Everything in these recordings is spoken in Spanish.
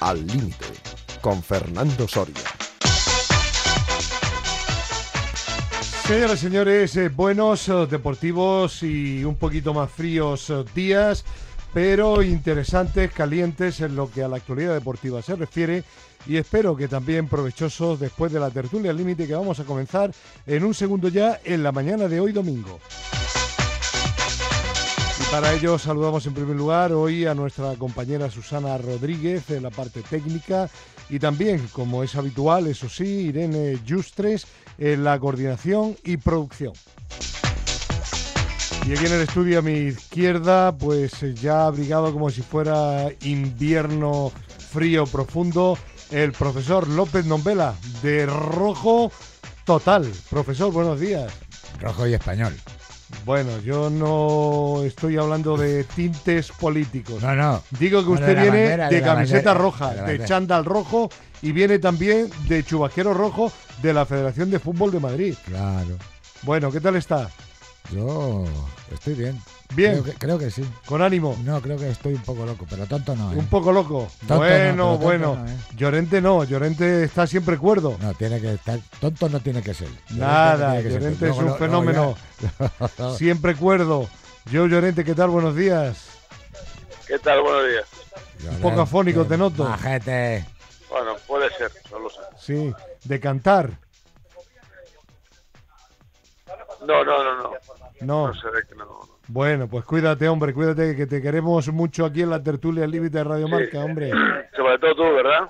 Al Límite, con Fernando Soria. Señoras y señores, buenos, deportivos y un poquito más fríos días, pero interesantes, calientes en lo que a la actualidad deportiva se refiere, y espero que también provechosos después de la tertulia al límite que vamos a comenzar en un segundo ya en la mañana de hoy domingo. Y para ello saludamos en primer lugar hoy a nuestra compañera Susana Rodríguez en la parte técnica y también, como es habitual, eso sí, Irene Justres en la coordinación y producción. Y aquí en el estudio a mi izquierda, pues ya abrigado como si fuera invierno frío profundo, el profesor López Nombela, de rojo total. Profesor, buenos días. Rojo y español. Bueno, yo no estoy hablando de tintes políticos. No. Digo que Bueno, usted viene bandera, de la camiseta bandera, roja, de chándal rojo y viene también de chubasquero rojo de la Federación de Fútbol de Madrid. Claro. Bueno, ¿qué tal está? Yo estoy bien. Bien. Creo que sí. ¿Con ánimo? No, creo que estoy un poco loco, pero tonto no, ¿eh? Un poco loco. Tonto Bueno. no, ¿eh? Llorente no, Llorente está siempre cuerdo. No, tiene que estar. Tonto no tiene que ser. Nada, tiene que ser Llorente tonto. es un fenómeno. Siempre cuerdo. Yo, Llorente, ¿qué tal? Buenos días. ¿Qué tal? Buenos días. Un poco afónico te noto. Majete. Bueno, puede ser, no lo sé. Sí, de cantar. No. No. No se ve que no. Bueno, pues cuídate, hombre, cuídate, que te queremos mucho aquí en la tertulia al límite de Radio Marca, hombre. Sobre todo tú, ¿verdad?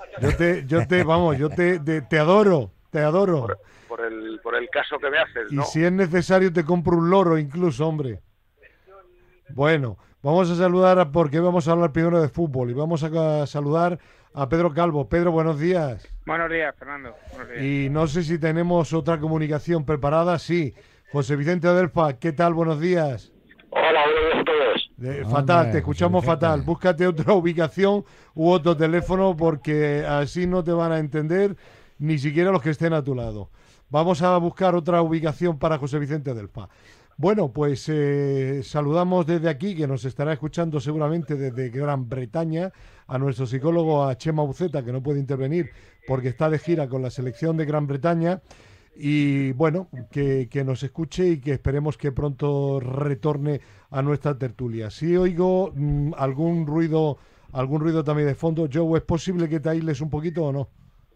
Te adoro, te adoro. Por el caso que me haces, Y ¿no? si es necesario te compro un loro incluso, hombre. Bueno, vamos a saludar porque vamos a hablar primero de fútbol y vamos a saludar a Pedro Calvo. Pedro, buenos días. Buenos días, Fernando. Buenos días. Y no sé si tenemos otra comunicación preparada. Sí, José Vicente Adelfa, ¿qué tal? Buenos días. Hola, buenos días a todos. Fatal, Hombre, te escuchamos José Vicente. fatal. Búscate otra ubicación u otro teléfono porque así no te van a entender ni siquiera los que estén a tu lado. Vamos a buscar otra ubicación para José Vicente Adelfa. Bueno, pues saludamos desde aquí, que nos estará escuchando seguramente desde Gran Bretaña, a nuestro psicólogo, a Chema Uceta, que no puede intervenir porque está de gira con la selección de Gran Bretaña. Y bueno, que nos escuche y que esperemos que pronto retorne a nuestra tertulia. Si oigo algún ruido también de fondo, Joe, ¿es posible que te aísles un poquito o no?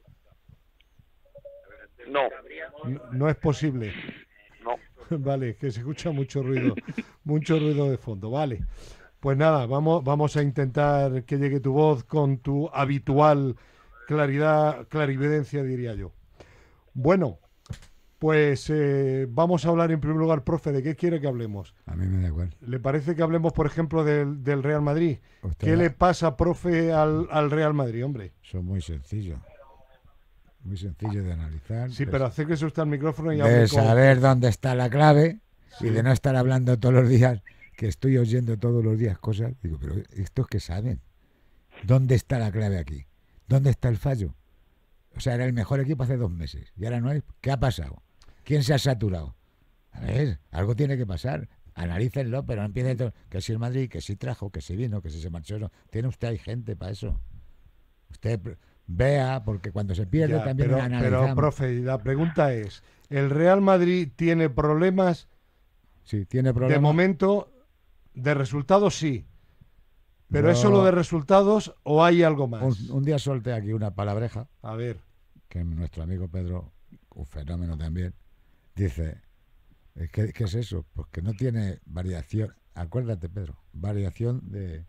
No. No es posible. No. Vale, que se escucha mucho ruido de fondo, vale. Pues nada, vamos a intentar que llegue tu voz con tu habitual clarividencia, diría yo. Bueno, pues vamos a hablar en primer lugar, profe, ¿de qué quiere que hablemos? A mí me da igual. ¿Le parece que hablemos, por ejemplo, del Real Madrid? Usted ¿Qué le pasa, profe, al Real Madrid, hombre? Son muy sencillos. Muy sencillo de analizar. Sí, de- pero acérquese usted al micrófono y de hable con... saber dónde está la clave Sí. y de no estar hablando todos los días, que estoy oyendo todos los días cosas. Digo, pero estos que saben, ¿dónde está la clave aquí? ¿Dónde está el fallo? O sea, era el mejor equipo hace 2 meses y ahora no es. ¿Qué ha pasado? ¿Quién se ha saturado? A ver, algo tiene que pasar. Analícenlo, pero no empiecen todo. Que si el Madrid, que si trajo, que si vino, que si se marchó. No. Tiene usted ahí gente para eso. Usted vea, porque cuando se pierde Ya, también pero, analizamos. profe, la pregunta es, ¿el Real Madrid tiene problemas? Sí, tiene problemas. De momento, de resultados sí. ¿Pero Yo- es solo de resultados o hay algo más? Un día solté aquí una palabreja A ver, que nuestro amigo Pedro, un fenómeno también, dice, ¿qué es eso? Pues que no tiene variación. Acuérdate, Pedro, variación de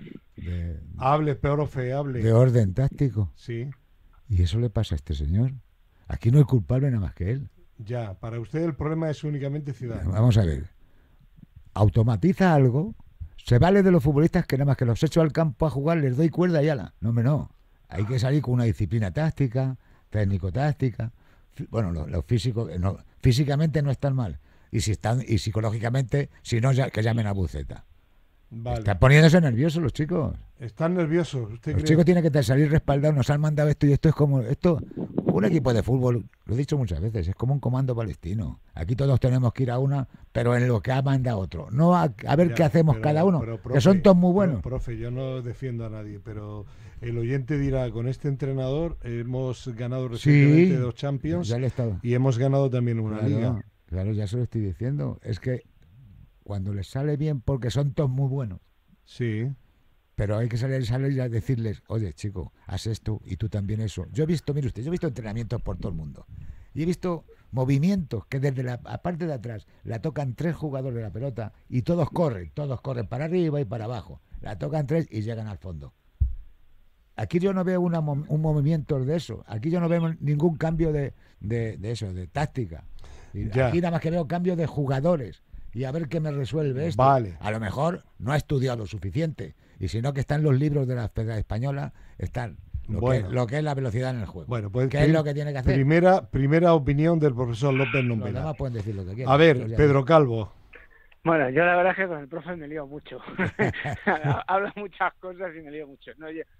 hable, profe, hable. de orden táctico. Sí, Y eso le pasa a este señor. Aquí no hay culpable nada más que él. ya. Para usted el problema es únicamente Zidane. Vamos a ver. Automatiza algo. Se vale de los futbolistas que nada más que los echo al campo a jugar, les doy cuerda y ala. No, hombre, no. Hay que salir con una disciplina táctica, técnico-táctica. Bueno, los físicos, físicamente no están mal. Y si están, y psicológicamente, si no, que llamen a Buceta. Vale. Están poniéndose nerviosos los chicos. Están nerviosos, ¿usted Los cree? chicos tienen que salir respaldados, nos han mandado esto y esto es como esto. Un equipo de fútbol, lo he dicho muchas veces, es como un comando palestino. Aquí todos tenemos que ir a una, pero en lo que manda otro. No a ver Ya, qué hacemos pero- cada uno, pero, que son todos muy buenos. Profe, yo no defiendo a nadie, pero el oyente dirá, con este entrenador hemos ganado recientemente 2 Champions ya le he estado. y hemos ganado también una Claro, liga. claro, ya se lo estoy diciendo. Es que cuando les sale bien, porque son todos muy buenos, Sí, pero hay que salir y a decirles, oye, chico, haz esto y tú también eso. Yo he visto, mire usted, yo he visto entrenamientos por todo el mundo. Y he visto movimientos que desde la parte de atrás la tocan 3 jugadores de la pelota y todos corren para arriba y para abajo. La tocan 3 y llegan al fondo. Aquí yo no veo un movimiento de eso. Aquí yo no veo ningún cambio de eso, de táctica. Y Ya. aquí nada más que veo cambio de jugadores. Y a ver qué me resuelve esto. Vale. A lo mejor no ha estudiado lo suficiente. Y si no, que están los libros de la Federación Española, están Bueno. lo que es la velocidad en el juego. Bueno, pues ¿Qué es lo que tiene que hacer? Primera opinión del profesor López Los Nombela. demás pueden decir lo que quieran. A ver, Yo ya- Pedro Calvo. Bueno, yo la verdad es que con el profe me lío mucho. Habla muchas cosas y me lío mucho.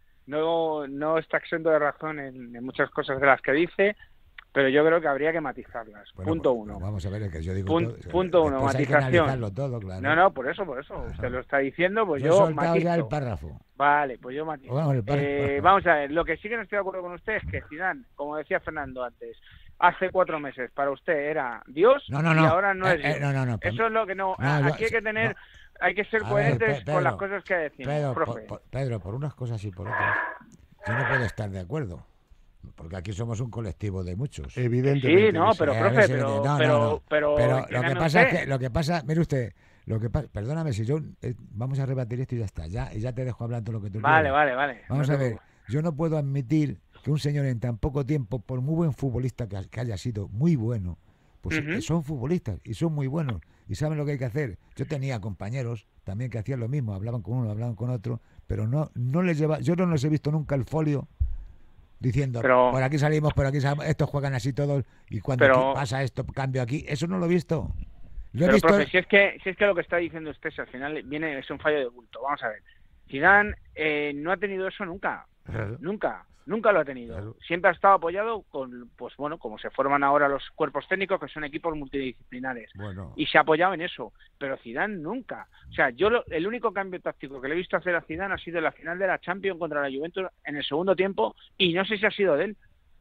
No está exento de razón en muchas cosas de las que dice, pero yo creo que habría que matizarlas. Bueno, punto pues, uno. Vamos a ver, es que yo digo Punto uno, después hay que matización. analizarlo todo, claro. No, por eso. Usted lo está diciendo, pues Yo he yo soltado ya el matizo. párrafo. Vale, pues yo matizo. Vamos, el párrafo. Vamos a ver, lo que sí que no estoy de acuerdo con usted es que Zidane, como decía Fernando antes, hace 4 meses para usted era Dios No, y no. ahora no es Dios. No. Eso es lo que no. No, Aquí yo- hay que tener, no. hay que ser A ver, coherentes Pedro, con las cosas que decimos, Pedro, profe. Pedro, por unas cosas y por otras, yo no puedo estar de acuerdo. Porque aquí somos un colectivo de muchos. Evidentemente. Sí, no, que pero A profe, ver si pero, me- no, pero, no. pero, Pero lo que entiéndame pasa usted. es que, mire usted, perdóname si yo, vamos a rebatir esto y ya está, y ya te dejo hablar todo lo que tú Vale. quieras. Vamos No a te ver, preocupes. yo no puedo admitir que un señor en tan poco tiempo, por muy buen futbolista que haya sido, muy bueno, pues Ujú. son futbolistas y son muy buenos y saben lo que hay que hacer. Yo tenía compañeros también que hacían lo mismo, hablaban con uno, hablaban con otro, pero no les lleva, yo no les he visto nunca el folio diciendo, Pero- por aquí salimos, por aquí salimos, estos juegan así todos y cuando Pero- pasa esto, cambio aquí. Eso no lo he visto. Lo he Pero, visto. profe, si es que lo que está diciendo usted, si al final es un fallo de bulto. Vamos a ver. Zidane no ha tenido eso nunca. Nunca lo ha tenido. Claro. Siempre ha estado apoyado con, pues bueno, como se forman ahora los cuerpos técnicos, que son equipos multidisciplinares. Bueno, Y se ha apoyado en eso. Pero Zidane nunca. O sea, el único cambio táctico que le he visto hacer a Zidane ha sido en la final de la Champions contra la Juventus en el segundo tiempo, y no sé si ha sido de él.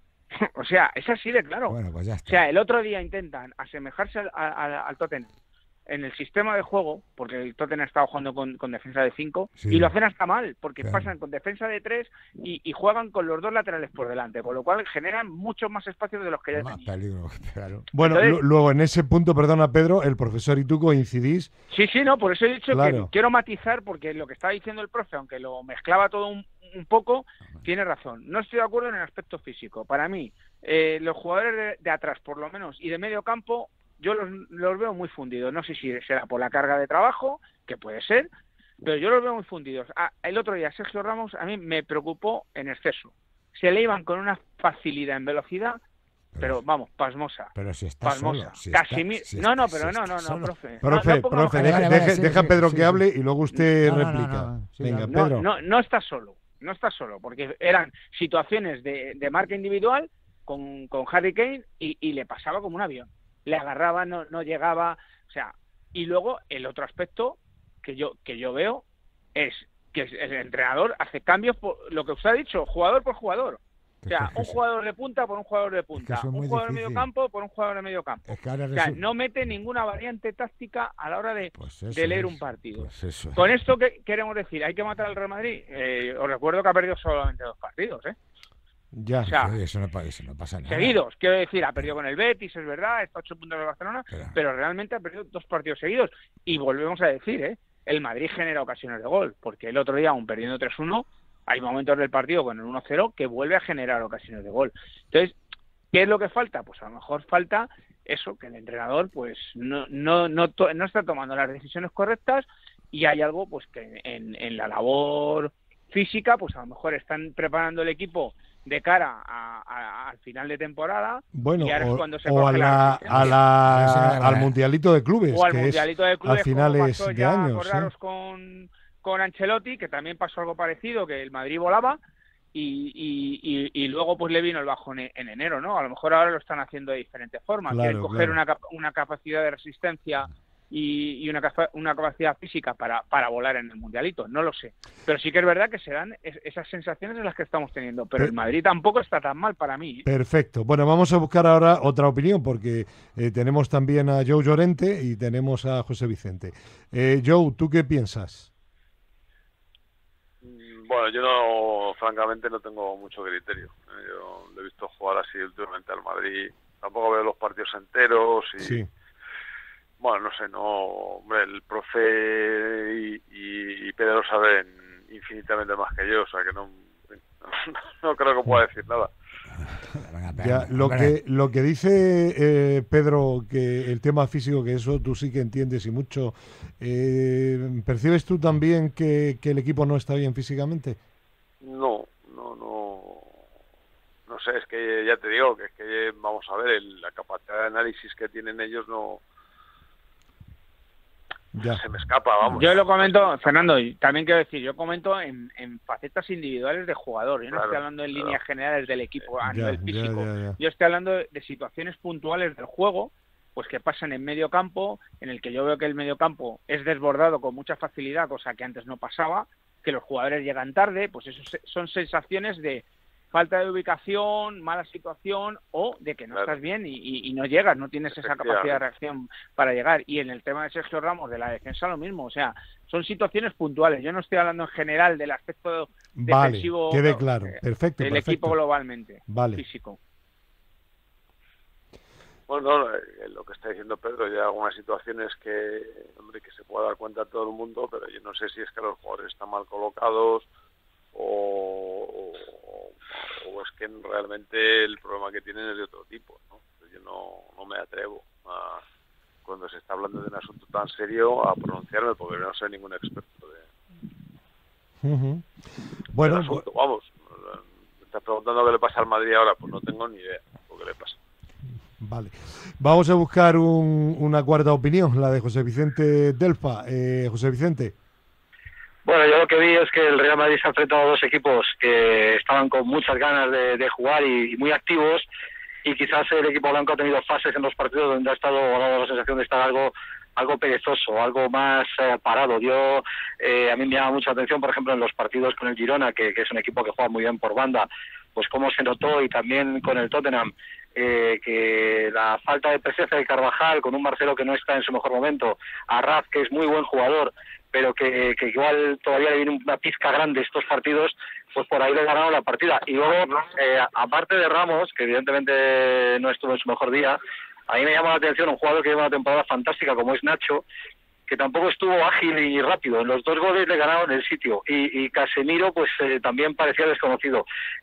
O sea, es así de claro. bueno, pues ya O está. sea, el otro día intentan asemejarse al Tottenham en el sistema de juego, porque el Tottenham estaba jugando con defensa de 5, Sí. y lo hacen hasta mal, porque Claro. pasan con defensa de 3 y juegan con los 2 laterales por delante, con lo cual generan muchos más espacios de los que ya Más tenían. peligro, claro. Bueno, Entonces- luego en ese punto, perdona Pedro, el profesor y tú coincidís. Sí, no, por eso he dicho Claro. que quiero matizar, porque lo que estaba diciendo el profe, aunque lo mezclaba todo un poco, tiene razón. No estoy de acuerdo en el aspecto físico. Para mí, los jugadores de atrás, por lo menos, y de medio campo, yo los veo muy fundidos. No sé si será por la carga de trabajo, que puede ser, pero yo los veo muy fundidos. El otro día, Sergio Ramos, a mí me preocupó en exceso. Se le iban con una facilidad en velocidad, pero vamos, pasmosa. Pero si está Pasmosa. solo. Si Casimiro. está- si No, está- pero si está no, solo. profe. Profe, No pongamos profe, ejemplos. Vale, sí, deja a sí, Pedro sí, que sí. hable y luego usted No, no, replica. no. Sí, Venga, no, Pedro. No está solo, porque eran situaciones de marca individual con Harry Kane y le pasaba como un avión. Le agarraba, no llegaba, o sea, y luego el otro aspecto que yo veo es que el entrenador hace cambios por lo que usted ha dicho, jugador por jugador. O sea, un jugador de punta por un jugador de punta, eso es muy un jugador de difícil. medio campo por un jugador de medio campo. Es que ahora O sea, resulta- no mete ninguna variante táctica a la hora de Pues eso leer es, un partido. pues eso es. Con esto, ¿qué queremos decir? ¿Hay que matar al Real Madrid? Os recuerdo que ha perdido solamente 2 partidos, ¿eh? Ya. O sea, Oye, eso no pasa nada. seguidos. Quiero decir, ha perdido con el Betis, es verdad, está a 8 puntos de Barcelona, Pero- pero realmente ha perdido 2 partidos seguidos. Y volvemos a decir, el Madrid genera ocasiones de gol, porque el otro día, aún perdiendo 3-1, hay momentos del partido con el 1-0 que vuelve a generar ocasiones de gol. Entonces, ¿qué es lo que falta? Pues a lo mejor falta eso, que el entrenador pues no está tomando las decisiones correctas, y hay algo pues que en la labor física, pues a lo mejor están preparando el equipo de cara al final de temporada, Bueno, y ahora es cuando se o coge la al mundialito de clubes, o al que mundialito de es clubes, a finales como pasó de ya, años. acordaros con Ancelotti, que también pasó algo parecido, que el Madrid volaba y luego pues le vino el bajón en enero, ¿no? A lo mejor ahora lo están haciendo de diferente forma. Claro, Quieren coger claro. una capacidad de resistencia y una capacidad física para volar en el Mundialito, no lo sé. Pero sí que es verdad que se dan esas sensaciones en las que estamos teniendo. Pero el Madrid tampoco está tan mal para mí, ¿eh? Perfecto. Bueno, vamos a buscar ahora otra opinión porque tenemos también a Joe Llorente y tenemos a José Vicente. Joe, ¿tú qué piensas? Bueno, yo no, francamente, no tengo mucho criterio. Yo le he visto jugar así últimamente al Madrid. Tampoco veo los partidos enteros y... Sí. Bueno, no sé, no... Hombre, el profe y Pedro saben infinitamente más que yo, o sea que no creo que pueda decir nada. Ya, lo que dice Pedro, que el tema físico, que eso tú sí que entiendes y mucho, ¿percibes tú también que el equipo no está bien físicamente? No sé, es que ya te digo, que es que vamos a ver, la capacidad de análisis que tienen ellos no... Ya. Se me escapa, vamos. Yo lo comento, Fernando, y también quiero decir, yo comento en facetas individuales de jugador. Yo no estoy hablando en líneas generales del equipo a nivel físico. Yo estoy hablando de situaciones puntuales del juego, pues que pasan en medio campo, en el que yo veo que el medio campo es desbordado con mucha facilidad, cosa que antes no pasaba, que los jugadores llegan tarde, pues eso son sensaciones de falta de ubicación, mala situación o de que no estás bien y no llegas, no tienes esa capacidad de reacción para llegar. Y en el tema de Sergio Ramos, de la defensa, lo mismo. O sea, son situaciones puntuales. Yo no estoy hablando en general del aspecto defensivo quede claro. Perfecto, del equipo globalmente, físico. Bueno, lo que está diciendo Pedro, hay algunas situaciones que, hombre, que se puede dar cuenta todo el mundo, pero yo no sé si es que los jugadores están mal colocados o es que realmente el problema que tienen es de otro tipo, ¿no? Yo no me atrevo cuando se está hablando de un asunto tan serio a pronunciarme porque no soy ningún experto bueno, del asunto. Vamos, me estás preguntando qué le pasa al Madrid ahora, pues no tengo ni idea de qué le pasa. Vale, vamos a buscar una cuarta opinión, la de José Vicente Delfa. José Vicente. Bueno, yo lo que vi es que el Real Madrid se ha enfrentado a dos equipos que estaban con muchas ganas de jugar y muy activos, y quizás el equipo blanco ha tenido fases en los partidos donde ha dado la sensación de estar algo perezoso, algo más parado. A mí me llama mucha atención, por ejemplo, en los partidos con el Girona, que es un equipo que juega muy bien por banda, pues cómo se notó, y también con el Tottenham, que la falta de presencia de Carvajal, con un Marcelo que no está en su mejor momento, a Raz, que es muy buen jugador, pero que igual todavía le viene una pizca grande estos partidos, pues por ahí le ganaron la partida. Y luego, aparte de Ramos, que evidentemente no estuvo en su mejor día, a mí me llama la atención un jugador que lleva una temporada fantástica como es Nacho, que tampoco estuvo ágil y rápido. En los dos goles le ganaron el sitio, y Casemiro pues también parecía desconocido.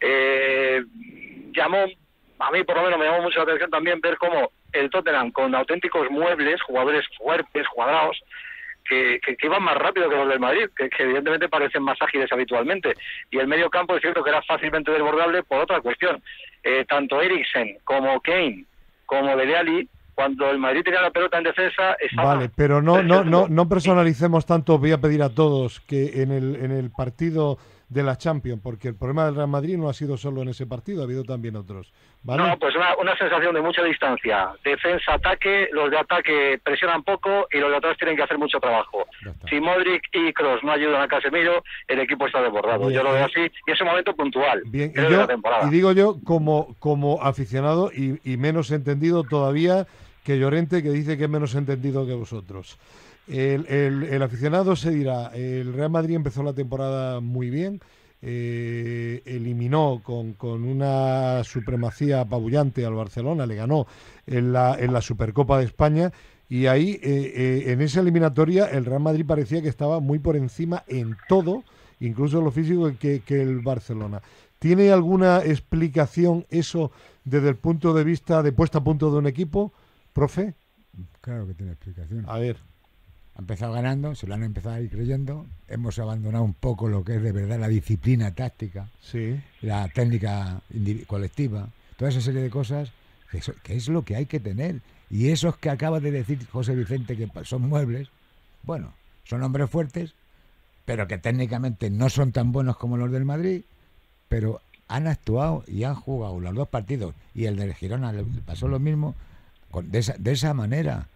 A mí por lo menos me llamó mucho la atención también ver cómo el Tottenham, con auténticos muebles, jugadores fuertes, cuadrados, que iban más rápido que los del Madrid, que evidentemente parecen más ágiles habitualmente, y el medio campo es cierto que era fácilmente desbordable por otra cuestión. Tanto Eriksen como Kane como Dele Alli, cuando el Madrid tenía la pelota en defensa, estaba... Vale, pero no personalicemos tanto. Voy a pedir a todos que en el partido de la Champions, porque el problema del Real Madrid no ha sido solo en ese partido, ha habido también otros, ¿vale? No, pues una sensación de mucha distancia. Defensa-ataque, los de ataque presionan poco y los de atrás tienen que hacer mucho trabajo. Si Modric y Kroos no ayudan a Casemiro, el equipo está desbordado. Yo lo veo así, y es un momento puntual. Bien, y digo yo como aficionado y menos entendido todavía que Llorente, que dice que es menos entendido que vosotros. El aficionado se dirá, el Real Madrid empezó la temporada muy bien, eliminó con una supremacía apabullante al Barcelona, le ganó en la Supercopa de España, y ahí en esa eliminatoria el Real Madrid parecía que estaba muy por encima en todo, incluso en lo físico, que el Barcelona. ¿Tiene alguna explicación eso desde el punto de vista de puesta a punto de un equipo, profe? Claro que tiene explicación. A ver. Ha empezado ganando, se lo han empezado a ir creyendo, hemos abandonado un poco lo que es de verdad la disciplina táctica, sí, la técnica colectiva, toda esa serie de cosas que es lo que hay que tener. Y esos que acaba de decir José Vicente, que son muebles, bueno, son hombres fuertes, pero que técnicamente no son tan buenos como los del Madrid, pero han actuado y han jugado los 2 partidos, y el del Girona le pasó lo mismo, de esa manera.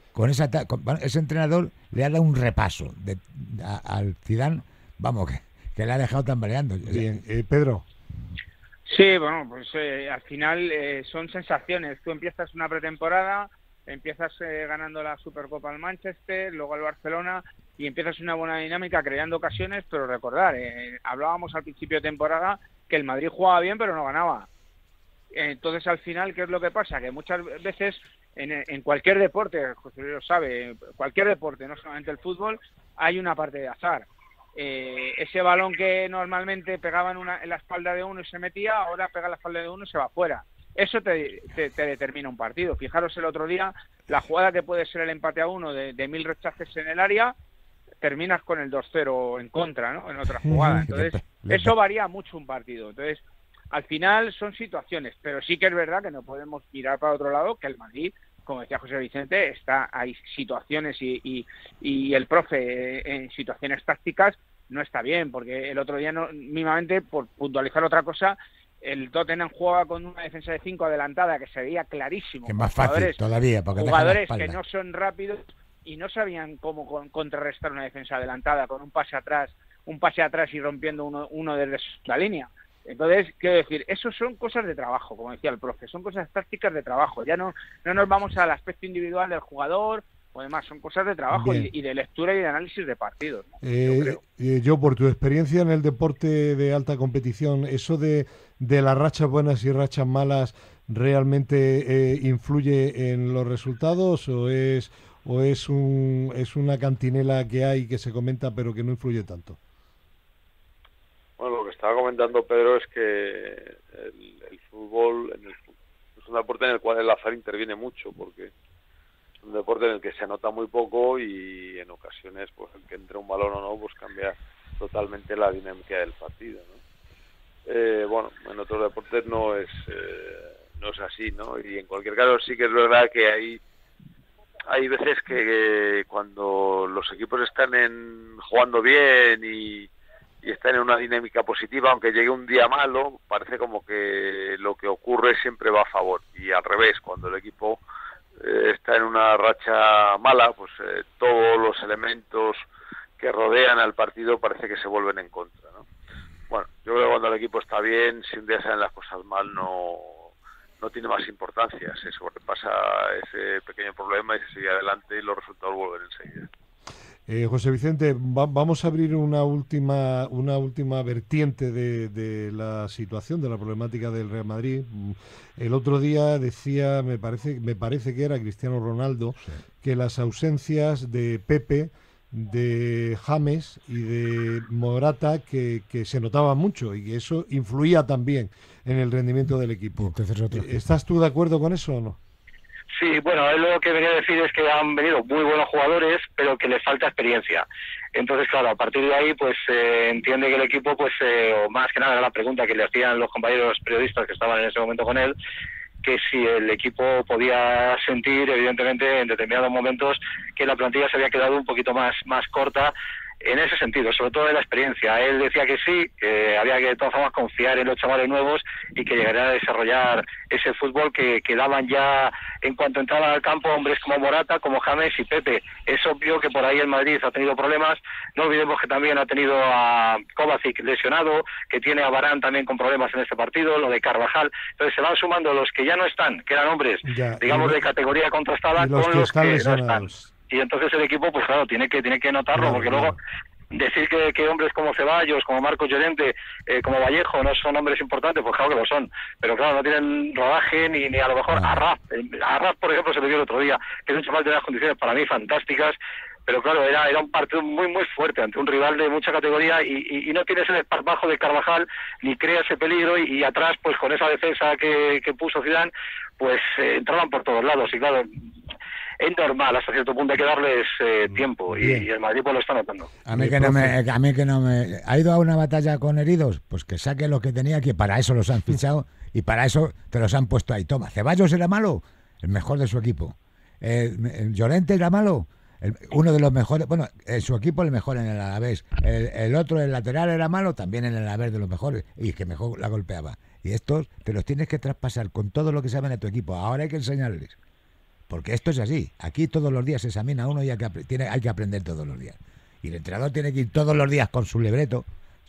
Ese entrenador le ha dado un repaso al Zidane, vamos, que le ha dejado tambaleando. Bien, Pedro. Sí, bueno, pues al final son sensaciones. Tú empiezas una pretemporada, empiezas ganando la Supercopa al Manchester, luego al Barcelona, y empiezas una buena dinámica creando ocasiones, pero recordar, hablábamos al principio de temporada que el Madrid jugaba bien pero no ganaba. Entonces al final, ¿qué es lo que pasa? Que muchas veces en cualquier deporte, José Luis lo sabe, cualquier deporte, no solamente el fútbol, hay una parte de azar. Ese balón que normalmente pegaba en la espalda de uno y se metía, ahora pega en la espalda de uno y se va fuera. Eso te determina un partido. Fijaros el otro día, la jugada que puede ser el empate a 1 de 1000 rechaces en el área, terminas con el 2-0 en contra, ¿no? En otra jugada. Entonces, eso varía mucho un partido. Entonces, al final son situaciones, pero sí que es verdad que no podemos mirar para otro lado, que el Madrid, como decía José Vicente, hay situaciones y el profe en situaciones tácticas no está bien, porque el otro día, mínimamente, por puntualizar otra cosa, el Tottenham jugaba con una defensa de 5 adelantada, que se veía clarísimo. Que es más fácil todavía, porque jugadores que no son rápidos y no sabían cómo contrarrestar una defensa adelantada con un pase atrás y rompiendo uno desde la línea. Entonces, quiero decir, eso son cosas de trabajo, como decía el profe, son cosas tácticas de trabajo. Ya no nos vamos al aspecto individual del jugador o demás, son cosas de trabajo y de lectura y de análisis de partidos, ¿no? Yo, por tu experiencia en el deporte de alta competición, ¿eso de las rachas buenas y rachas malas realmente influye en los resultados o es una cantinela que hay que se comenta pero que no influye tanto? Bueno, lo que estaba comentando Pedro es que el fútbol es un deporte en el cual el azar interviene mucho, porque es un deporte en el que se anota muy poco y en ocasiones pues el que entre un balón o no pues cambia totalmente la dinámica del partido, ¿no? Bueno, en otros deportes no es así, ¿no? Y en cualquier caso sí que es verdad que hay veces que cuando los equipos están jugando bien y están en una dinámica positiva, aunque llegue un día malo, parece como que lo que ocurre siempre va a favor. Y al revés, cuando el equipo está en una racha mala, pues todos los elementos que rodean al partido parece que se vuelven en contra, ¿no? Bueno, yo creo que cuando el equipo está bien, si un día salen las cosas mal, no tiene más importancia. Se sobrepasa ese pequeño problema y se sigue adelante y los resultados vuelven enseguida. José Vicente, vamos a abrir una última vertiente de la situación, de la problemática del Real Madrid. El otro día decía, me parece que era Cristiano Ronaldo, sí, que las ausencias de Pepe, de James y de Morata que se notaban mucho y que eso influía también en el rendimiento del equipo. ¿Estás tú de acuerdo con eso o no? Sí, bueno, él lo que venía a decir es que han venido muy buenos jugadores, pero que les falta experiencia. Entonces, claro, a partir de ahí, pues entiende que el equipo, pues, o más que nada era la pregunta que le hacían los compañeros periodistas que estaban en ese momento con él, que si el equipo podía sentir, evidentemente, en determinados momentos, que la plantilla se había quedado un poquito más corta, en ese sentido, sobre todo de la experiencia. Él decía que sí, que había que de todas formas confiar en los chavales nuevos y que llegarían a desarrollar ese fútbol que daban ya en cuanto entraban al campo hombres como Morata, como James y Pepe. Es obvio que por ahí el Madrid ha tenido problemas. No olvidemos que también ha tenido a Kovacic lesionado, que tiene a Varane también con problemas en este partido, lo de Carvajal. Entonces se van sumando los que ya no están, que eran hombres, ya, digamos, de categoría contrastada, con los que no están. Y entonces el equipo, pues claro, tiene que notarlo, porque luego decir que hombres como Ceballos, como Marcos Llorente, como Vallejo no son hombres importantes, pues claro que lo son, pero claro, no tienen rodaje ni a lo mejor a Raf, por ejemplo, se le vio el otro día, que es un chaval de unas condiciones para mí fantásticas, pero claro, era un partido muy fuerte ante un rival de mucha categoría y no tienes el esparpajo de Carvajal ni crea ese peligro y atrás, pues con esa defensa que puso Zidane, pues entraban por todos lados y claro, es normal, hasta cierto punto hay que darles tiempo y el Madrid pues lo está notando. A mí que no me ha ido a una batalla con heridos, pues que saque lo que tenía, que para eso los han fichado y para eso te los han puesto ahí. Toma, Ceballos era malo, el mejor de su equipo. Llorente era malo, uno de los mejores, bueno, en su equipo el mejor en el Alavés, el otro, el lateral era malo, también en el Alavés de los mejores, y que mejor la golpeaba. Y estos te los tienes que traspasar con todo lo que saben de tu equipo. Ahora hay que enseñarles. Porque esto es así. Aquí todos los días se examina uno y hay que aprender todos los días. Y el entrenador tiene que ir todos los días con su libreto.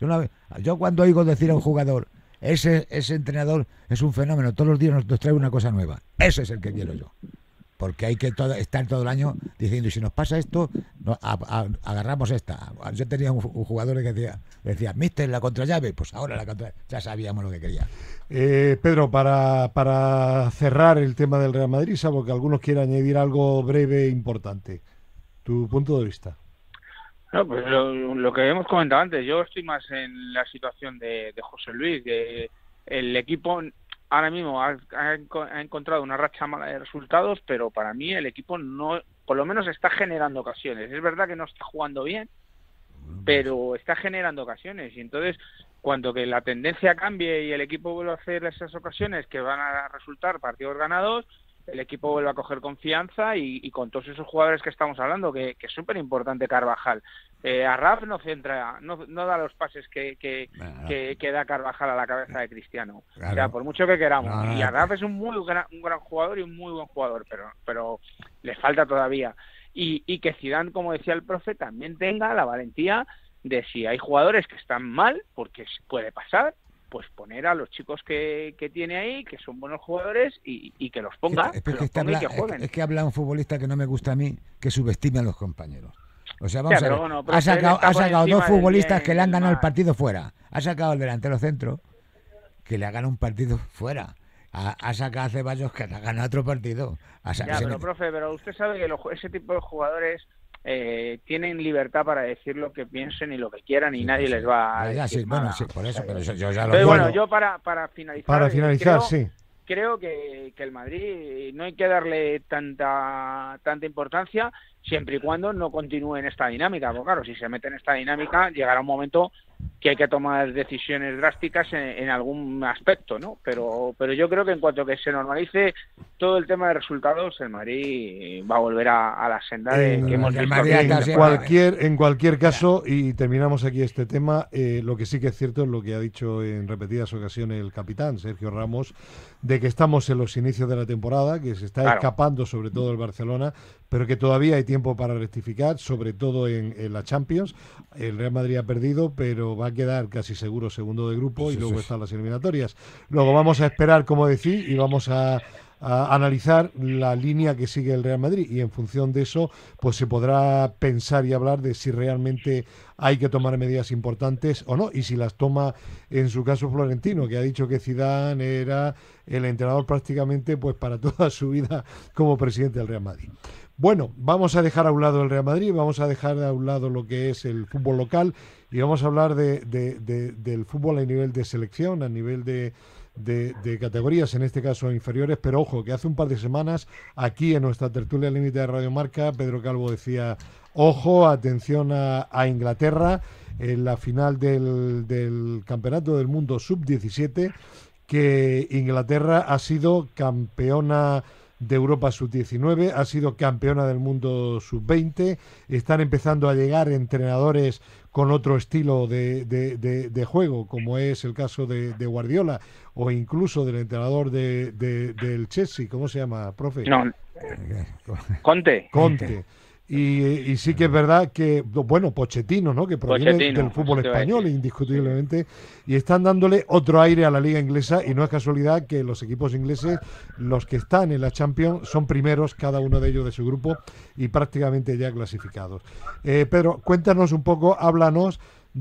Yo cuando oigo decir a un jugador, ese entrenador es un fenómeno, todos los días nos trae una cosa nueva. Ese es el que quiero yo. Porque hay que estar todo el año diciendo, y si nos pasa esto, agarramos esta. Yo tenía un jugador que decía, mister, la contrallave, pues ahora ya sabíamos lo que quería. Pedro, para cerrar el tema del Real Madrid, salvo que algunos quieran añadir algo breve e importante, tu punto de vista. No, pues lo que hemos comentado antes, yo estoy más en la situación de José Luis, que el equipo ahora mismo ha encontrado una racha mala de resultados, pero para mí el equipo no, por lo menos está generando ocasiones. Es verdad que no está jugando bien, pero está generando ocasiones, y entonces cuando que la tendencia cambie y el equipo vuelva a hacer esas ocasiones que van a resultar partidos ganados, el equipo vuelve a coger confianza y con todos esos jugadores que estamos hablando, que es súper importante Carvajal. Arraf no da los pases que da Carvajal a la cabeza de Cristiano. Claro. O sea, por mucho que queramos. Y Arraf es un gran jugador y un muy buen jugador, pero le falta todavía. Y que Zidane, como decía el profe, también tenga la valentía de, si hay jugadores que están mal, porque puede pasar, pues poner a los chicos que tiene ahí, que son buenos jugadores, y que los ponga, que jueguen. Es que habla un futbolista que no me gusta a mí, que subestime a los compañeros. O sea, vamos a ver, bueno, ha sacado dos futbolistas que le han ganado el partido fuera. Ha sacado el delantero centro, que le ha ganado un partido fuera. Ha sacado a Ceballos, que le ha ganado otro partido. Profe, pero usted sabe que ese tipo de jugadores tienen libertad para decir lo que piensen y lo que quieran, y nadie les va a decir nada. Sí, por eso, pero yo ya lo digo. Bueno, yo para finalizar, creo que el Madrid no hay que darle tanta importancia, siempre y cuando no continúe en esta dinámica. Porque claro, si se mete en esta dinámica, llegará un momento que hay que tomar decisiones drásticas en algún aspecto, ¿no? Pero yo creo que en cuanto que se normalice todo el tema de resultados, el Madrid va a volver a la senda que hemos visto. En cualquier caso, y terminamos aquí este tema, lo que sí que es cierto es lo que ha dicho en repetidas ocasiones el capitán Sergio Ramos, de que estamos en los inicios de la temporada, que se está escapando sobre todo el Barcelona, pero que todavía hay tiempo para rectificar, sobre todo en la Champions. El Real Madrid ha perdido, pero va a quedar casi seguro segundo de grupo, y luego están las eliminatorias. Luego vamos a esperar, como decir, y vamos a analizar la línea que sigue el Real Madrid, y en función de eso pues se podrá pensar y hablar de si realmente hay que tomar medidas importantes o no, y si las toma en su caso Florentino, que ha dicho que Zidane era el entrenador prácticamente pues para toda su vida como presidente del Real Madrid. Bueno, vamos a dejar a un lado el Real Madrid, vamos a dejar a un lado lo que es el fútbol local, y vamos a hablar del fútbol a nivel de selección, a nivel de categorías, en este caso inferiores. Pero ojo, que hace un par de semanas aquí en nuestra tertulia límite de Radio Marca, Pedro Calvo decía, ojo, atención a Inglaterra en la final del Campeonato del Mundo Sub-17, que Inglaterra ha sido campeona de Europa Sub-19, ha sido campeona del mundo Sub-20, están empezando a llegar entrenadores con otro estilo de juego, como es el caso de Guardiola, o incluso del entrenador del Chelsea, ¿cómo se llama, profe? No, Conte. Y sí que es verdad que, bueno, Pochettino, ¿no?, que proviene del fútbol español, indiscutiblemente, y están dándole otro aire a la liga inglesa, y no es casualidad que los equipos ingleses, los que están en la Champions, son primeros, cada uno de ellos de su grupo, y prácticamente ya clasificados. Pedro, cuéntanos un poco, háblanos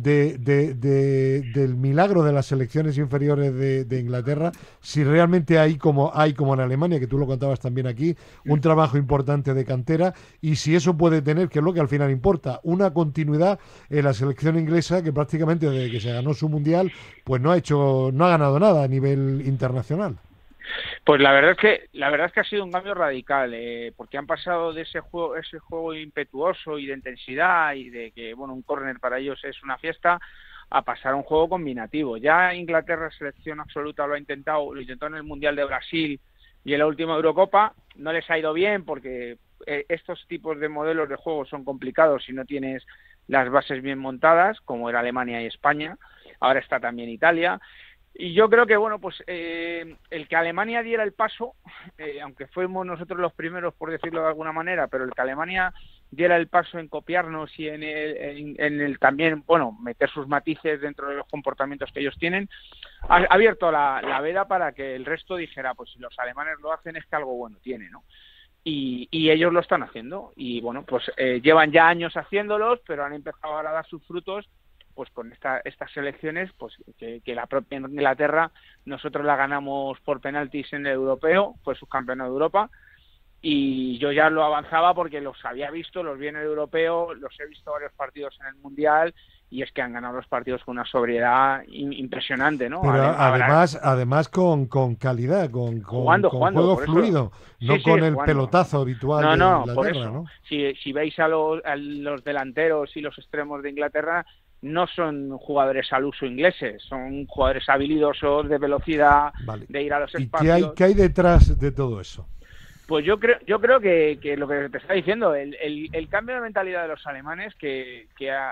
del milagro de las selecciones inferiores de Inglaterra, si realmente hay como en Alemania, que tú lo contabas también aquí, un trabajo importante de cantera, y si eso puede tener, que es lo que al final importa, una continuidad en la selección inglesa, que prácticamente desde que se ganó su mundial pues no ha ganado nada a nivel internacional. Pues la verdad es que ha sido un cambio radical, porque han pasado de ese juego impetuoso y de intensidad, y de que un córner para ellos es una fiesta, a pasar a un juego combinativo. Ya Inglaterra, selección absoluta, lo intentó en el Mundial de Brasil y en la última Eurocopa. No les ha ido bien porque estos tipos de modelos de juego son complicados si no tienes las bases bien montadas, como era Alemania y España. Ahora está también Italia. Y yo creo que, bueno, pues el que Alemania diera el paso, aunque fuimos nosotros los primeros, por decirlo de alguna manera, pero el que Alemania diera el paso en copiarnos y en el también, bueno, meter sus matices dentro de los comportamientos que ellos tienen, ha abierto la veda para que el resto dijera, pues si los alemanes lo hacen es que algo bueno tiene, ¿no? Y ellos lo están haciendo. Y, bueno, pues llevan ya años haciéndolos, pero han empezado ahora a dar sus frutos, pues con estas selecciones, pues que la propia Inglaterra, nosotros la ganamos por penaltis en el europeo, fue subcampeona de Europa, y yo ya lo avanzaba porque los había visto, los vi en el europeo, los he visto varios partidos en el mundial, y es que han ganado los partidos con una sobriedad impresionante, ¿no? Pero además con calidad, con juego fluido, no con el pelotazo habitual de Inglaterra, por eso. ¿no? Si veis a los delanteros y los extremos de Inglaterra, no son jugadores al uso ingleses, son jugadores habilidosos, de velocidad, vale, de ir a los espacios. ¿Y qué hay detrás de todo eso? Pues yo creo que lo que te está diciendo, el cambio de mentalidad de los alemanes que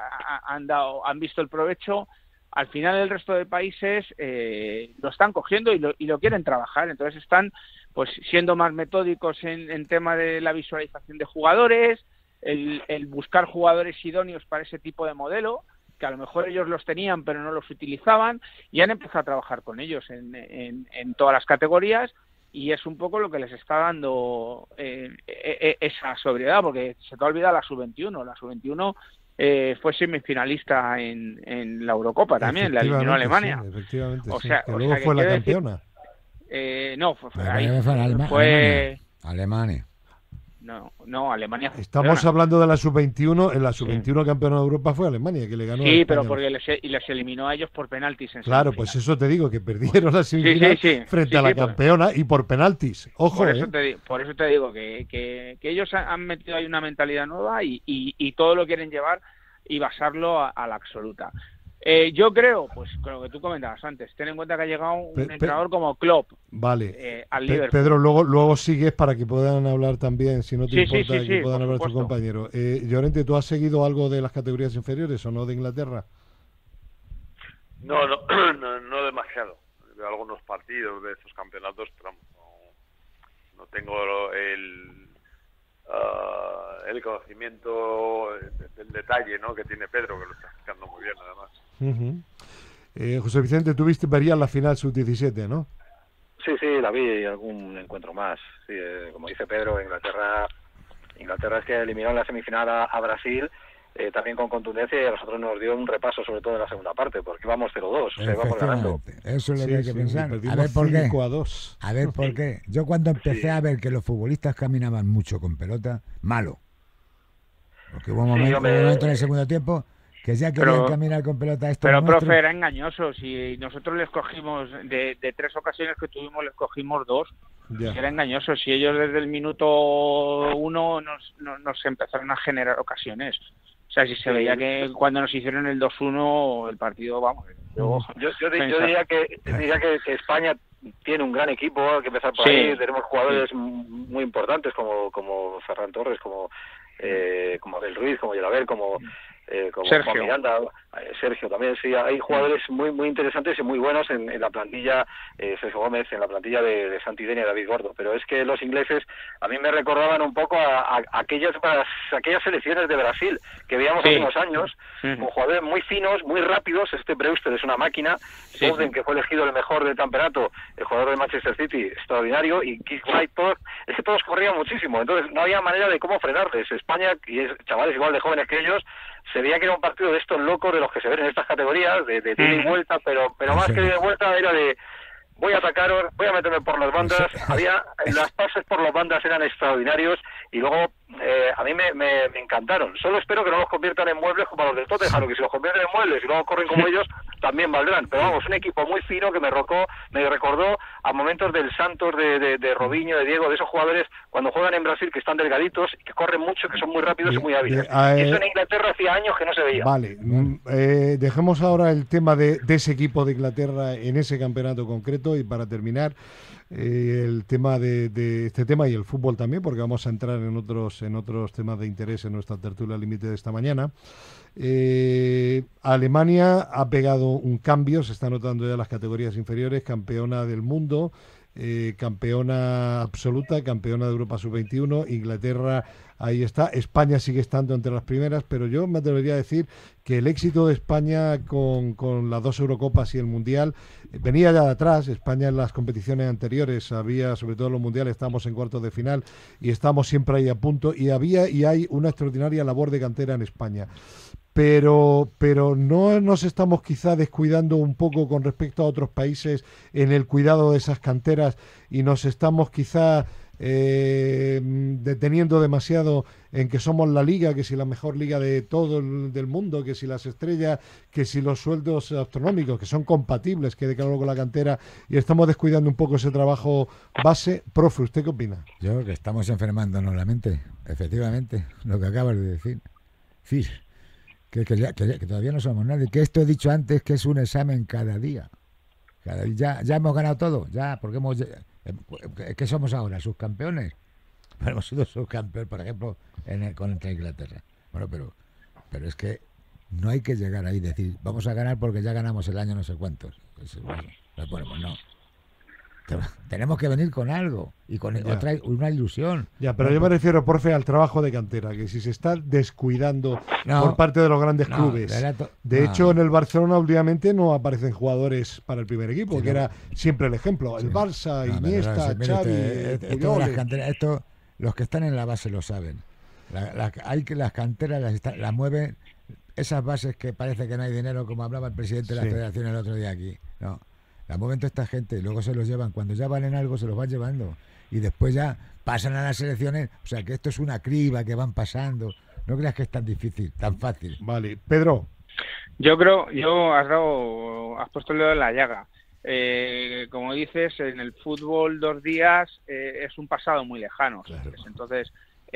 han visto el provecho, al final el resto de países lo están cogiendo y lo quieren trabajar, entonces están pues siendo más metódicos en tema de la visualización de jugadores, el buscar jugadores idóneos para ese tipo de modelo, que a lo mejor ellos los tenían pero no los utilizaban, y han empezado a trabajar con ellos en todas las categorías, y es un poco lo que les está dando esa sobriedad, porque se te ha olvidado la sub-21. La sub-21 fue semifinalista en la Eurocopa también, la eliminó Alemania. Sí, efectivamente, o sea, que luego fue la campeona. No, fue Alemania. No, Alemania. Estamos hablando de la sub-21. En la sub-21 campeona de Europa fue Alemania, que le ganó. Sí, pero porque les eliminó a ellos por penaltis. Claro, pues eso te digo, que perdieron la semifinal frente a la campeona y por penaltis. Ojo, por eso te digo que ellos han metido ahí una mentalidad nueva y todo lo quieren llevar y basarlo a la absoluta. Yo creo, pues con lo que tú comentabas antes, ten en cuenta que ha llegado un entrenador como Klopp. Vale. Al Liverpool. Pedro, luego sigues para que puedan hablar también, si no te importa, que puedan hablar tus compañeros. Llorente, ¿tú has seguido algo de las categorías inferiores o no de Inglaterra? No demasiado. De algunos partidos de estos campeonatos, pero no tengo el conocimiento del detalle, ¿no?, que tiene Pedro, que lo está explicando muy bien, además. José Vicente, tú verías la final sub-17, ¿no? Sí, la vi, algún encuentro más. Sí, como dice Pedro, Inglaterra es que eliminó en la semifinal a Brasil, también con contundencia, y a nosotros nos dio un repaso, sobre todo en la segunda parte, porque íbamos 0-2, íbamos ganando. Eso es lo que hay que pensar. A ver por qué. A ver por qué. Yo cuando empecé a ver que los futbolistas caminaban mucho con pelota, malo. Porque hubo un momento en el segundo tiempo que ya querían caminar con pelota estos monstruos. Profe, era engañoso. Si nosotros les cogimos, de 3 ocasiones que tuvimos, les cogimos 2. Era engañoso. Si ellos desde el minuto 1 nos empezaron a generar ocasiones. O sea, si se veía que cuando nos hicieron el 2-1, el partido, vamos... Yo diría que España tiene un gran equipo, hay que empezar por ahí. Tenemos jugadores muy importantes como Ferran Torres, como Abel Ruiz, como Yelaber, como Sergio. Juan Miranda, Sergio también. Sí, hay jugadores muy interesantes y muy buenos en la plantilla, Sergio Gómez, en la plantilla de Santidenia y David Gordo. Pero es que los ingleses a mí me recordaban un poco a aquellas selecciones de Brasil que veíamos hace unos años, con jugadores muy finos, muy rápidos. Brewster es una máquina, Foden, que fue elegido el mejor del campeonato, el jugador de Manchester City, extraordinario, y Keith Wright, es que todos corrían muchísimo, entonces no había manera de cómo frenarles. España, y es chavales igual de jóvenes que ellos, se veía que era un partido de estos locos de los que se ven en estas categorías, de ida y vuelta, pero más que de vuelta era de voy a atacaros, voy a meterme por las bandas. Las pases por las bandas eran extraordinarios, y luego a mí me encantaron. Solo espero que no los conviertan en muebles como los del Tottenham, que si los convierten en muebles y luego corren como ellos, también valdrán. Pero vamos, un equipo muy fino que me recordó a momentos del Santos, de Robinho, de Diego, de esos jugadores cuando juegan en Brasil, que están delgaditos, que corren mucho, que son muy rápidos y muy hábiles. Eso en Inglaterra hacía años que no se veía. Vale, dejemos ahora el tema de ese equipo de Inglaterra en ese campeonato concreto asunto y para terminar el tema de este tema y el fútbol también, porque vamos a entrar en otros temas de interés en nuestra tertulia límite de esta mañana. Alemania ha pegado un cambio, se está notando ya en las categorías inferiores, campeona del mundo, campeona absoluta, campeona de Europa sub-21, Inglaterra ahí está, España sigue estando entre las primeras, pero yo me atrevería a decir que el éxito de España con las 2 Eurocopas y el Mundial venía ya de atrás. España en las competiciones anteriores había, sobre todo en los mundiales, estábamos en cuartos de final y estamos siempre ahí a punto, y había y hay una extraordinaria labor de cantera en España. Pero no nos estamos quizá descuidando un poco con respecto a otros países en el cuidado de esas canteras, y nos estamos quizá deteniendo demasiado en que somos la liga, que si la mejor liga de todo del mundo, que si las estrellas, que si los sueldos astronómicos, que son compatibles, que de claro con la cantera, y estamos descuidando un poco ese trabajo base. Profe, ¿usted qué opina? Yo creo que estamos enfermándonos la mente, efectivamente, lo que acabas de decir. Sí. Que todavía no somos nadie, que esto he dicho antes, que es un examen cada día. Ya hemos ganado todo, ya, porque ¿qué somos ahora? ¿Subcampeones? Bueno, hemos sido subcampeones, por ejemplo, contra Inglaterra. Bueno, pero es que no hay que llegar ahí y decir, vamos a ganar porque ya ganamos el año no sé cuántos. Bueno, no. Tenemos que venir con algo y con una ilusión. Ya, pero yo me refiero, profe, al trabajo de cantera, que si se está descuidando por parte de los grandes clubes. De hecho, en el Barcelona últimamente no aparecen jugadores para el primer equipo, que era siempre el ejemplo. El Barça, Iniesta, Xavi, Puyol. Los que están en la base lo saben. Hay que las canteras las mueven esas bases que parece que no hay dinero, como hablaba el presidente de la Federación el otro día aquí. No. La mueven toda esta gente y luego se los llevan. Cuando ya valen algo, se los van llevando. Y después ya pasan a las selecciones. O sea, que esto es una criba que van pasando. No creas que es tan difícil, tan fácil. Vale. Pedro. Has puesto el dedo en la llaga. Como dices, en el fútbol 2 días es un pasado muy lejano. Claro. Entonces,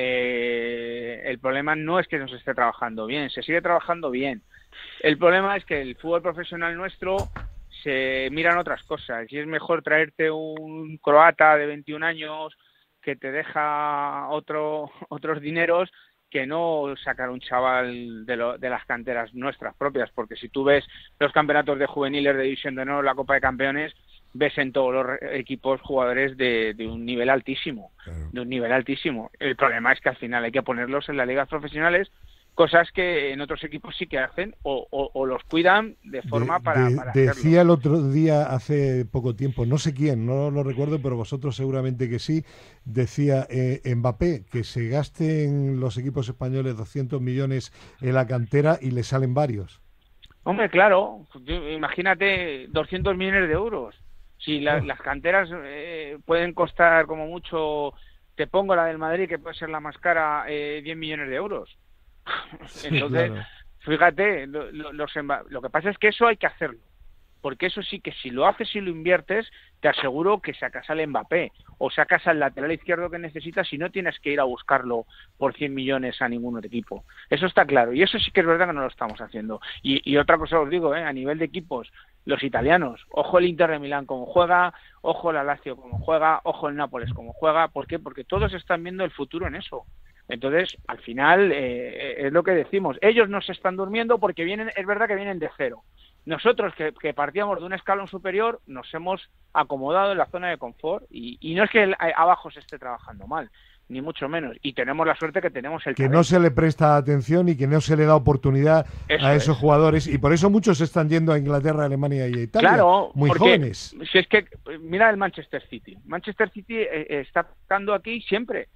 el problema no es que no se esté trabajando bien. Se sigue trabajando bien. El problema es que el fútbol profesional nuestro se miran otras cosas, y es mejor traerte un croata de 21 años que te deja otros dineros que no sacar un chaval de las canteras nuestras propias, porque si tú ves los campeonatos de juveniles de División de Honor, la Copa de Campeones, ves en todos los equipos jugadores de un nivel altísimo, claro. De un nivel altísimo. El problema es que al final hay que ponerlos en las ligas profesionales, cosas que en otros equipos sí que hacen o los cuidan de forma para decía hacerlo. El otro día, hace poco tiempo, no sé quién, no lo recuerdo, pero vosotros seguramente que sí, decía Mbappé que se gasten los equipos españoles 200 millones en la cantera y le salen varios. Hombre, claro, imagínate 200 millones de euros. Si las canteras pueden costar como mucho, te pongo la del Madrid, que puede ser la más cara, 10 millones de euros. Entonces, claro. Fíjate, lo que pasa es que eso hay que hacerlo, porque eso sí que si lo haces y lo inviertes, te aseguro que sacas al Mbappé o sacas al lateral izquierdo que necesitas y no tienes que ir a buscarlo por 100 millones a ningún otro equipo. Eso está claro, y eso sí que es verdad que no lo estamos haciendo. Y otra cosa os digo, a nivel de equipos, los italianos, ojo el Inter de Milán como juega, ojo la Lazio como juega, ojo el Nápoles como juega. ¿Por qué? Porque todos están viendo el futuro en eso. Entonces, al final, es lo que decimos. Ellos no se están durmiendo porque es verdad que vienen de cero. Nosotros, que partíamos de un escalón superior, nos hemos acomodado en la zona de confort y no es que abajo se esté trabajando mal, ni mucho menos. Y tenemos la suerte que tenemos el que talento. no se le presta atención y que no se le da oportunidad a esos jugadores. Y por eso muchos están yendo a Inglaterra, Alemania y a Italia. Claro, muy jóvenes. Si es que, mira el Manchester City. Manchester City está estando aquí siempre.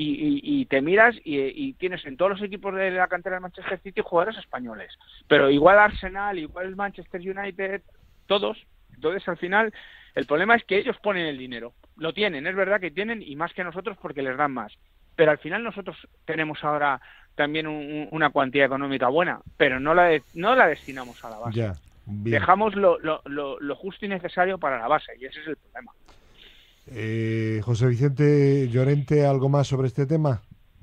Y te miras y tienes en todos los equipos de la cantera del Manchester City jugadores españoles, pero igual Arsenal, igual Manchester United, todos. Entonces al final el problema es que ellos ponen el dinero, lo tienen, es verdad que tienen, y más que nosotros porque les dan más, pero al final nosotros tenemos ahora también una cuantía económica buena, pero no la destinamos a la base. Ya, dejamos lo justo y necesario para la base, y ese es el problema. José Vicente Llorente, ¿algo más sobre este tema?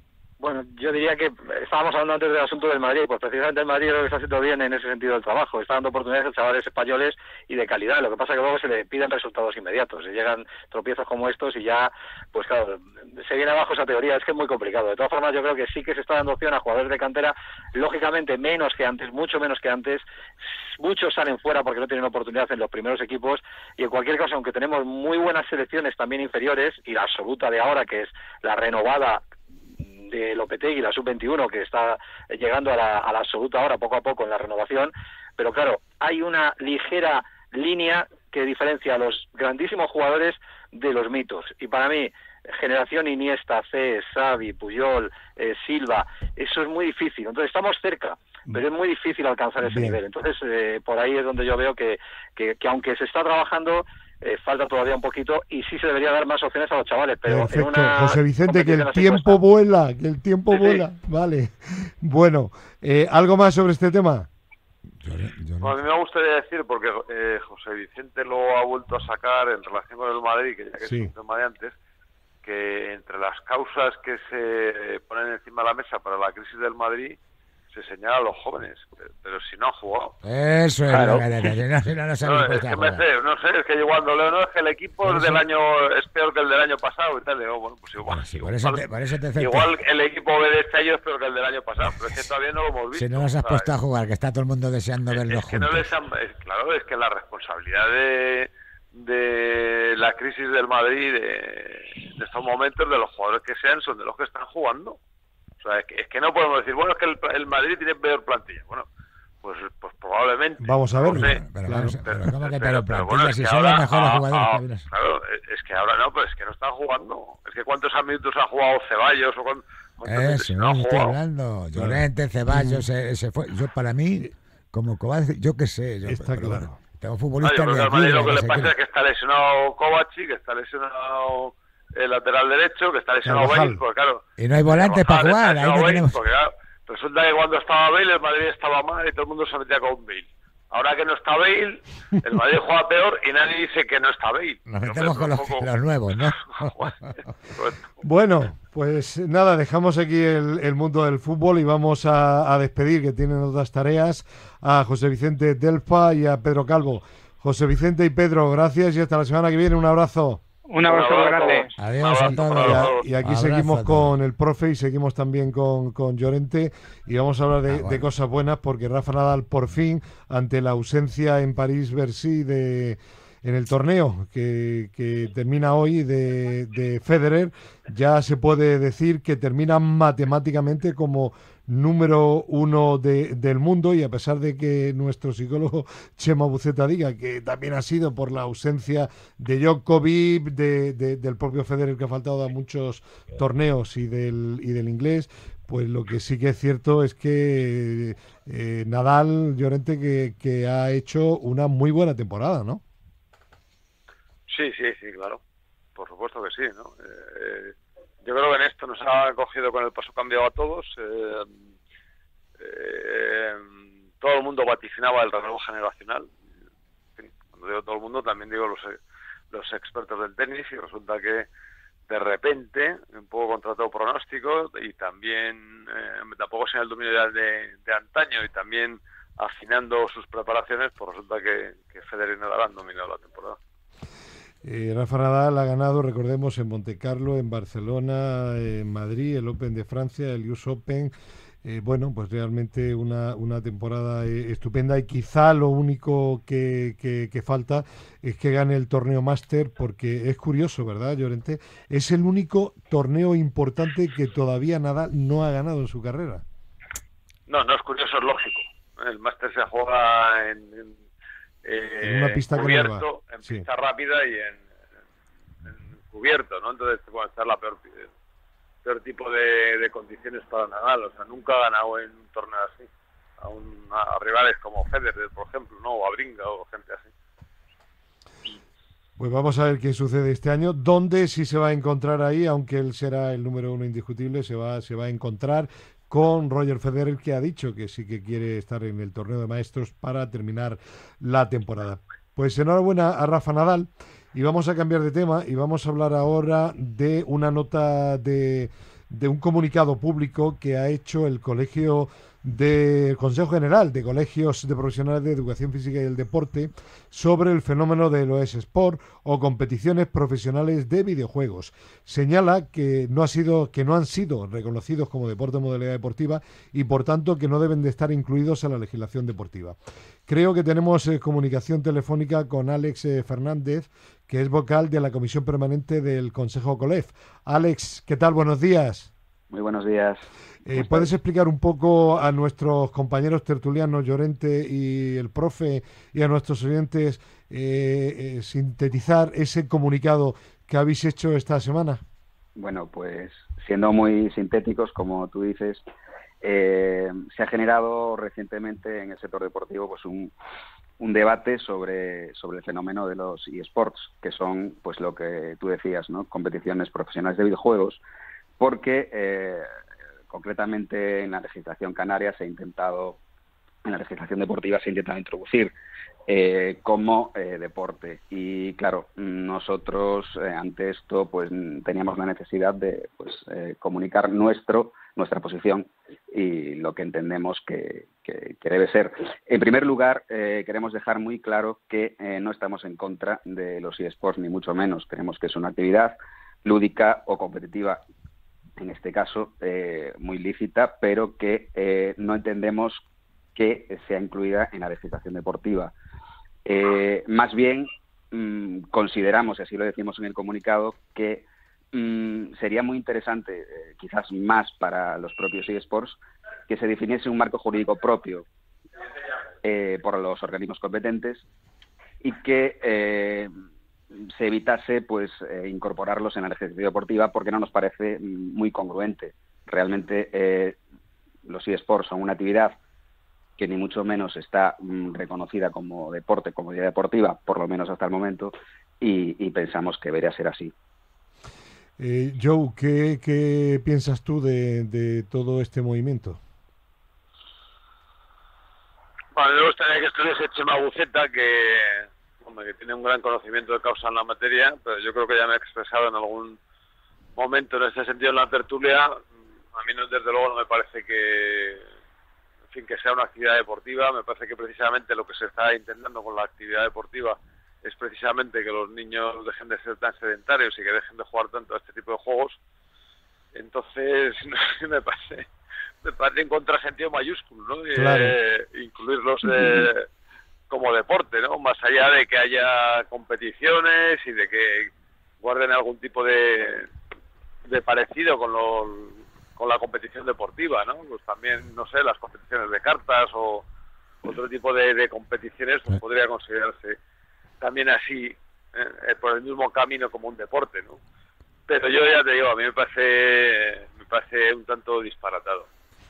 Bueno, yo diría que estábamos hablando antes del asunto del Madrid, pues precisamente el Madrid creo que está haciendo bien en ese sentido del trabajo, está dando oportunidades a chavales españoles y de calidad, lo que pasa es que luego se le piden resultados inmediatos, se llegan tropiezos como estos y ya, pues claro, se viene abajo esa teoría, es que es muy complicado. De todas formas, yo creo que sí que se está dando opción a jugadores de cantera, lógicamente menos que antes, mucho menos que antes, muchos salen fuera porque no tienen oportunidad en los primeros equipos, y en cualquier caso, aunque tenemos muy buenas selecciones también inferiores, y la absoluta de ahora, que es la renovada de Lopetegui, la sub-21, que está llegando a la absoluta ahora, poco a poco, en la renovación, pero claro, hay una ligera línea que diferencia a los grandísimos jugadores de los mitos, y para mí, generación Iniesta, C, Xavi, Puyol, Silva, eso es muy difícil, entonces estamos cerca, pero es muy difícil alcanzar ese nivel, entonces por ahí es donde yo veo que aunque se está trabajando, falta todavía un poquito y sí se debería dar más opciones a los chavales, pero perfecto. En una José Vicente, que el tiempo cuesta. vuela, que el tiempo Sí, vuela, vale. Bueno, ¿algo más sobre este tema? Bueno, a mí me gustaría decir, porque José Vicente lo ha vuelto a sacar en relación con el Madrid, que ya que Sí. es un tema de antes, que entre las causas que se ponen encima de la mesa para la crisis del Madrid se señala a los jóvenes, pero si no han jugado. Eso es Claro. lo que no se No, han es puesto a que jugar. no sé, es que yo cuando leo, no, es que el equipo Por eso- del año es peor que el del año pasado y tal, digo, bueno, pues igual. Bueno, sí, por eso te Igual el equipo B de este año es peor que el del año pasado, pero es que todavía no lo hemos visto. si no los has o sea, puesto a jugar, que está todo el mundo deseando verlos es que no juntos. les han, claro, es que la responsabilidad de la crisis del Madrid de estos momentos, de los jugadores que sean, son de los que están jugando. O sea, es que no podemos decir, bueno, es que el Madrid tiene peor plantilla. Bueno, pues probablemente. Vamos a verlo. No sé. Pero, Claro. pero ¿cómo que Pero plantilla? bueno, es Si que son los ahora- mejores jugadores que vienes. Claro, es que ahora no, pues es que no están jugando. Es que ¿cuántos minutos ha jugado Ceballos o cuántos minutos Eso, no han estoy jugado? hablando. Llorente, Ceballos, se fue. Yo, para mí, como Kovacic, yo qué sé. Está pero claro. bueno, tengo No, yo futbolistas creo de que al aquí, Madrid de lo que no le sé pasa qué. es que está lesionado Kovacic, que está lesionado el lateral derecho, que está lesionado Carvajal. Bale, porque claro... Y no hay volantes para Carvajal jugar. está Ahí no lesionado Bale, tenemos. porque, claro, resulta que cuando estaba Bale, el Madrid estaba mal y todo el mundo se metía con Bale. Ahora que no está Bale, el Madrid juega peor y nadie dice que no está Bale. Nos Hombre, metemos con los nuevos, ¿no? Bueno, pues nada, dejamos aquí el mundo del fútbol y vamos a despedir, que tienen otras tareas, a José Vicente Delfa y a Pedro Calvo. José Vicente y Pedro, gracias y hasta la semana que viene. Un abrazo. Un abrazo muy grande. Adiós a Un todos. abrazo. Y aquí Abrazo seguimos a todos. con el profe y seguimos también con Llorente y vamos a hablar de Bueno. cosas buenas porque Rafa Nadal por fin, ante la ausencia en París-Bercy en el torneo que termina hoy de Federer, ya se puede decir que termina matemáticamente como número uno del mundo, y a pesar de que nuestro psicólogo Chema Buceta diga que también ha sido por la ausencia de Djokovic, del propio Federer, que ha faltado a muchos torneos y del inglés, pues lo que sí que es cierto es que Nadal, Llorente, que ha hecho una muy buena temporada, ¿no? Sí, claro. Por supuesto que sí, ¿no? Yo creo que en esto nos ha cogido con el paso cambiado a todos. Todo el mundo vaticinaba el relevo generacional. En fin, cuando digo todo el mundo, también digo los expertos del tenis, y resulta que de repente, un poco contra todo pronóstico, y también tampoco sin el dominio de antaño, y también afinando sus preparaciones, pues resulta que Federer y Nadal han dominado la temporada. Rafa Nadal ha ganado, recordemos, en Montecarlo, en Barcelona, en Madrid, el Open de Francia, el US Open. Bueno, pues realmente una temporada estupenda, y quizá lo único que falta es que gane el torneo Máster, porque es curioso, ¿verdad, Llorente? Es el único torneo importante que todavía Nadal no ha ganado en su carrera. No es curioso, es lógico. El Máster se juega en una pista cubierto, en sí, pista rápida y en cubierto, ¿no? Entonces puede estar la peor tipo de condiciones para Nadal. O sea, nunca ha ganado en un torneo así a rivales como Federer, por ejemplo, ¿no? O a Bringa o gente así. Pues vamos a ver qué sucede este año, dónde sí se va a encontrar ahí, aunque él será el número uno indiscutible, se va a encontrar con Roger Federer, que ha dicho que sí que quiere estar en el torneo de maestros para terminar la temporada. Pues enhorabuena a Rafa Nadal, y vamos a cambiar de tema y vamos a hablar ahora de una nota de de un comunicado público que ha hecho el Consejo General de Colegios de Profesionales de Educación Física y el Deporte sobre el fenómeno de los eSports o competiciones profesionales de videojuegos. Señala que no han sido reconocidos como deporte o modalidad deportiva y por tanto que no deben de estar incluidos en la legislación deportiva. Creo que tenemos comunicación telefónica con Alex Fernández, que es vocal de la Comisión Permanente del Consejo COLEF. Alex, ¿qué tal? Buenos días. Muy buenos días. ¿Puedes explicar un poco a nuestros compañeros tertulianos, Llorente y el profe, y a nuestros oyentes, sintetizar ese comunicado que habéis hecho esta semana? Bueno, pues siendo muy sintéticos, como tú dices, se ha generado recientemente en el sector deportivo pues un debate sobre el fenómeno de los eSports, que son, pues lo que tú decías, ¿no? Competiciones profesionales de videojuegos, porque concretamente en la legislación canaria en la legislación deportiva se ha intentado introducir como deporte. Y claro, nosotros ante esto pues teníamos la necesidad de comunicar nuestra posición y lo que entendemos que debe ser. En primer lugar, queremos dejar muy claro que no estamos en contra de los eSports, ni mucho menos. Creemos que es una actividad lúdica o competitiva, en este caso muy lícita, pero que no entendemos que sea incluida en la legislación deportiva. Más bien, consideramos, y así lo decimos en el comunicado, que sería muy interesante, quizás más para los propios eSports, que se definiese un marco jurídico propio por los organismos competentes y que se evitase incorporarlos en la legislación deportiva, porque no nos parece muy congruente. Realmente los eSports son una actividad que ni mucho menos está reconocida como deporte, como actividad deportiva, por lo menos hasta el momento, y pensamos que debería ser así. Joe, ¿qué piensas tú de todo este movimiento? Bueno, me gustaría que estuviese Chema Buceta, que tiene un gran conocimiento de causa en la materia, pero yo creo que ya me he expresado en algún momento en ese sentido en la tertulia. A mí desde luego no me parece que sea una actividad deportiva. Me parece que precisamente lo que se está intentando con la actividad deportiva es precisamente que los niños dejen de ser tan sedentarios y que dejen de jugar tanto a este tipo de juegos. Entonces, me parece un contrasentido mayúsculo, ¿no? Claro. Incluirlos como deporte, ¿no? Más allá de que haya competiciones y de que guarden algún tipo de parecido con la competición deportiva, ¿no? Pues también, no sé, las competiciones de cartas o otro tipo de competiciones pues podría considerarse también así, por el mismo camino como un deporte, ¿no? Pero yo ya te digo, a mí me parece un tanto disparatado.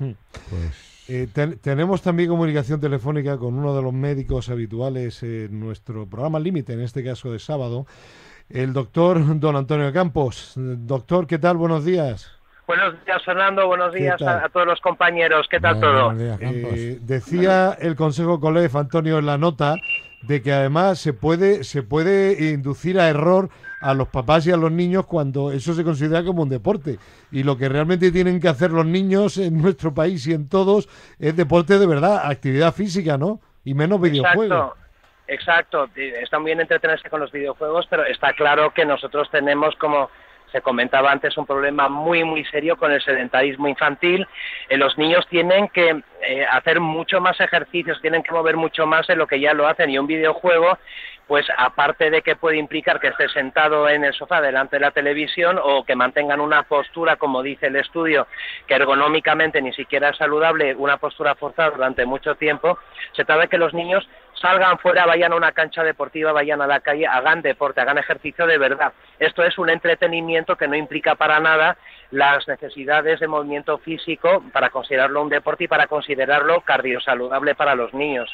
Tenemos también comunicación telefónica con uno de los médicos habituales en nuestro programa Límite, en este caso de sábado, el doctor don Antonio Campos. Doctor, ¿qué tal? Buenos días. Buenos días, Fernando. Buenos días a todos los compañeros. ¿Qué tal todo? Buenos días, decía el Consejo COLEF, Antonio, en la nota, de que además se puede inducir a error a los papás y a los niños cuando eso se considera como un deporte. Y lo que realmente tienen que hacer los niños en nuestro país y en todos es deporte de verdad, actividad física, ¿no? Y menos videojuegos. Exacto. Está muy bien entretenerse con los videojuegos, pero está claro que nosotros tenemos, como se comentaba antes, un problema muy muy serio con el sedentarismo infantil. Los niños tienen que hacer mucho más ejercicios, tienen que mover mucho más de lo que ya lo hacen, y un videojuego, pues aparte de que puede implicar que esté sentado en el sofá delante de la televisión o que mantengan una postura, como dice el estudio, que ergonómicamente ni siquiera es saludable, una postura forzada durante mucho tiempo, se trata de que los niños salgan fuera, vayan a una cancha deportiva, vayan a la calle, hagan deporte, hagan ejercicio de verdad. Esto es un entretenimiento que no implica para nada las necesidades de movimiento físico para considerarlo un deporte y para considerarlo cardiosaludable para los niños.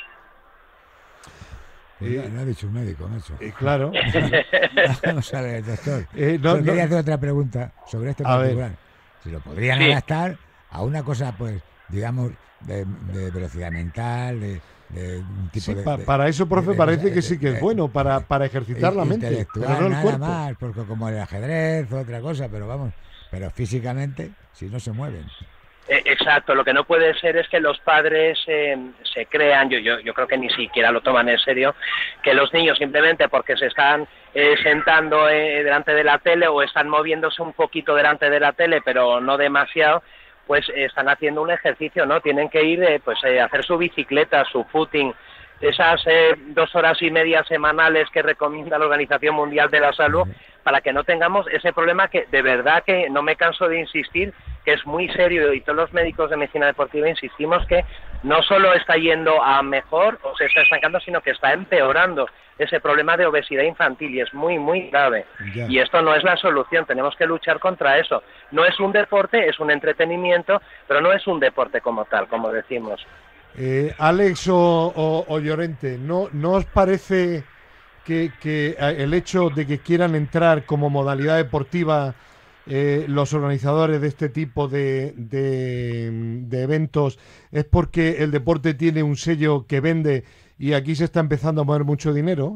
Lo ha dicho un médico, Nacho. Claro. Vamos a ver, doctor. Quería hacer otra pregunta sobre este particular. Si lo podrían adaptar a una cosa, pues, digamos, de velocidad mental, de un tipo para eso, profe, parece que sí que es bueno, para ejercitar la mente, pero no el cuerpo. Más, porque como el ajedrez o otra cosa, pero vamos. Pero físicamente, si no se mueven. Exacto, lo que no puede ser es que los padres se crean, yo creo que ni siquiera lo toman en serio, que los niños simplemente porque se están sentando delante de la tele o están moviéndose un poquito delante de la tele, pero no demasiado, pues están haciendo un ejercicio, ¿no? Tienen que ir a hacer su bicicleta, su footing, esas 2 horas y media semanales que recomienda la Organización Mundial de la Salud, para que no tengamos ese problema que de verdad que no me canso de insistir, que es muy serio, y todos los médicos de medicina deportiva insistimos que no solo está yendo a mejor o se está estancando, sino que está empeorando ese problema de obesidad infantil, y es muy, muy grave. Ya. Y esto no es la solución, tenemos que luchar contra eso. No es un deporte, es un entretenimiento, pero no es un deporte como tal, como decimos. Alex o Llorente, ¿no os parece que el hecho de que quieran entrar como modalidad deportiva los organizadores de este tipo de eventos es porque el deporte tiene un sello que vende y aquí se está empezando a mover mucho dinero?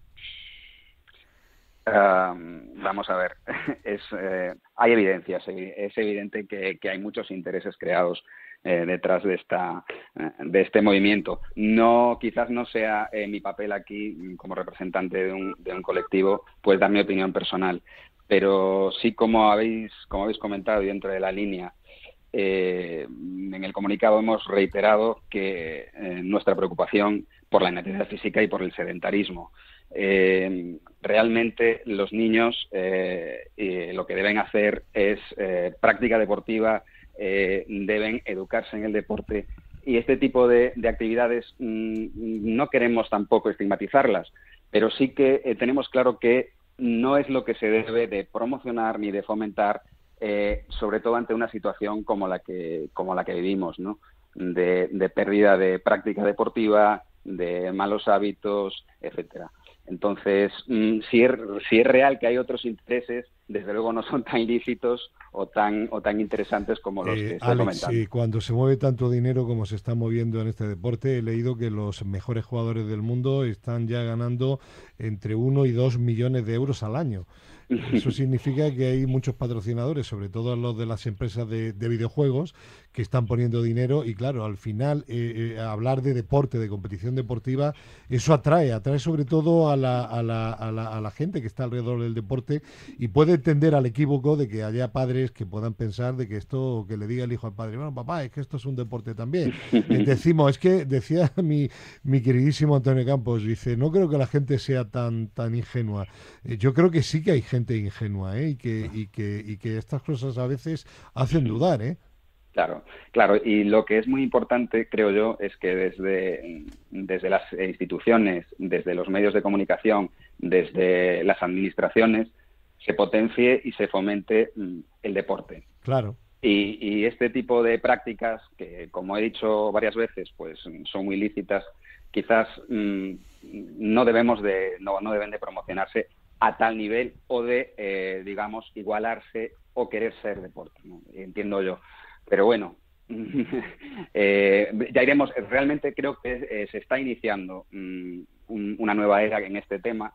Vamos a ver, hay evidencias, es evidente que hay muchos intereses creados detrás de este movimiento. Quizás no sea mi papel aquí como representante de un colectivo, pues dar mi opinión personal, pero sí, como habéis comentado y dentro de la línea, en el comunicado hemos reiterado que nuestra preocupación por la inactividad física y por el sedentarismo. Realmente los niños lo que deben hacer es práctica deportiva, deben educarse en el deporte, y este tipo de actividades no queremos tampoco estigmatizarlas, pero sí que tenemos claro que no es lo que se debe de promocionar ni de fomentar, sobre todo ante una situación como la que vivimos, ¿no? De pérdida de práctica deportiva, de malos hábitos, etcétera. Entonces, si es real que hay otros intereses, desde luego no son tan ilícitos o tan interesantes como los que estoy comentando. Cuando se mueve tanto dinero como se está moviendo en este deporte, he leído que los mejores jugadores del mundo están ya ganando entre 1 y 2 millones de euros al año. Eso significa que hay muchos patrocinadores, sobre todo los de las empresas de videojuegos, que están poniendo dinero, y claro, al final hablar de deporte, de competición deportiva, eso atrae sobre todo a la gente que está alrededor del deporte, y puede entender al equívoco de que haya padres que puedan pensar de que esto, que le diga el hijo al padre, bueno, papá, es que esto es un deporte también. Decimos, es que decía mi queridísimo Antonio Campos, dice, no creo que la gente sea tan ingenua. Yo creo que sí que hay gente ingenua, y que estas cosas a veces hacen dudar, Claro, y lo que es muy importante, creo yo, es que desde las instituciones, desde los medios de comunicación, desde las administraciones, se potencie y se fomente el deporte. Claro. Y este tipo de prácticas, que como he dicho varias veces, pues son muy lícitas, quizás no deben de promocionarse a tal nivel o de, digamos, igualarse o querer ser deporte, ¿no? Entiendo yo. Pero bueno, ya iremos. Realmente creo que se está iniciando una nueva era en este tema,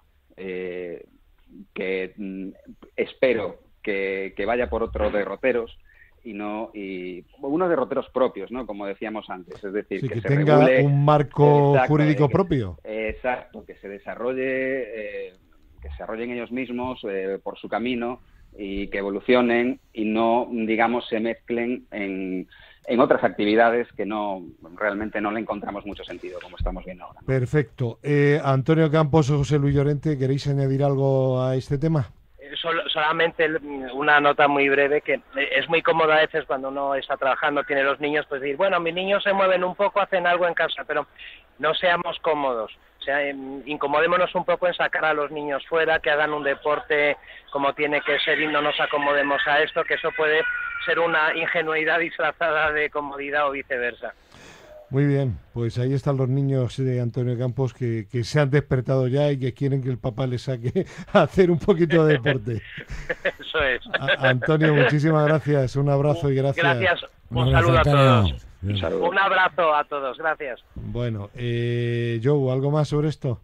que espero que vaya por otros derroteros y unos derroteros propios, ¿no? Como decíamos antes, es decir, que se tenga regule, un marco jurídico propio. Exacto, que se desarrollen ellos mismos por su camino, y que evolucionen y no, digamos, se mezclen en otras actividades que realmente no le encontramos mucho sentido, como estamos viendo ahora. Perfecto. Antonio Campos o José Luis Llorente, ¿queréis añadir algo a este tema? Solamente una nota muy breve, que es muy cómodo a veces cuando uno está trabajando, tiene los niños, pues decir, bueno, mis niños se mueven un poco, hacen algo en casa, pero no seamos cómodos. O sea, incomodémonos un poco en sacar a los niños fuera, que hagan un deporte como tiene que ser, y no nos acomodemos a esto, que eso puede ser una ingenuidad disfrazada de comodidad o viceversa. Muy bien, pues ahí están los niños de Antonio Campos que se han despertado ya y que quieren que el papá les saque a hacer un poquito de deporte. Eso es. Antonio, muchísimas gracias, un abrazo y gracias. Gracias, un saludo a todos. Un saludo. Un abrazo a todos, gracias. Bueno, Joe, ¿algo más sobre esto?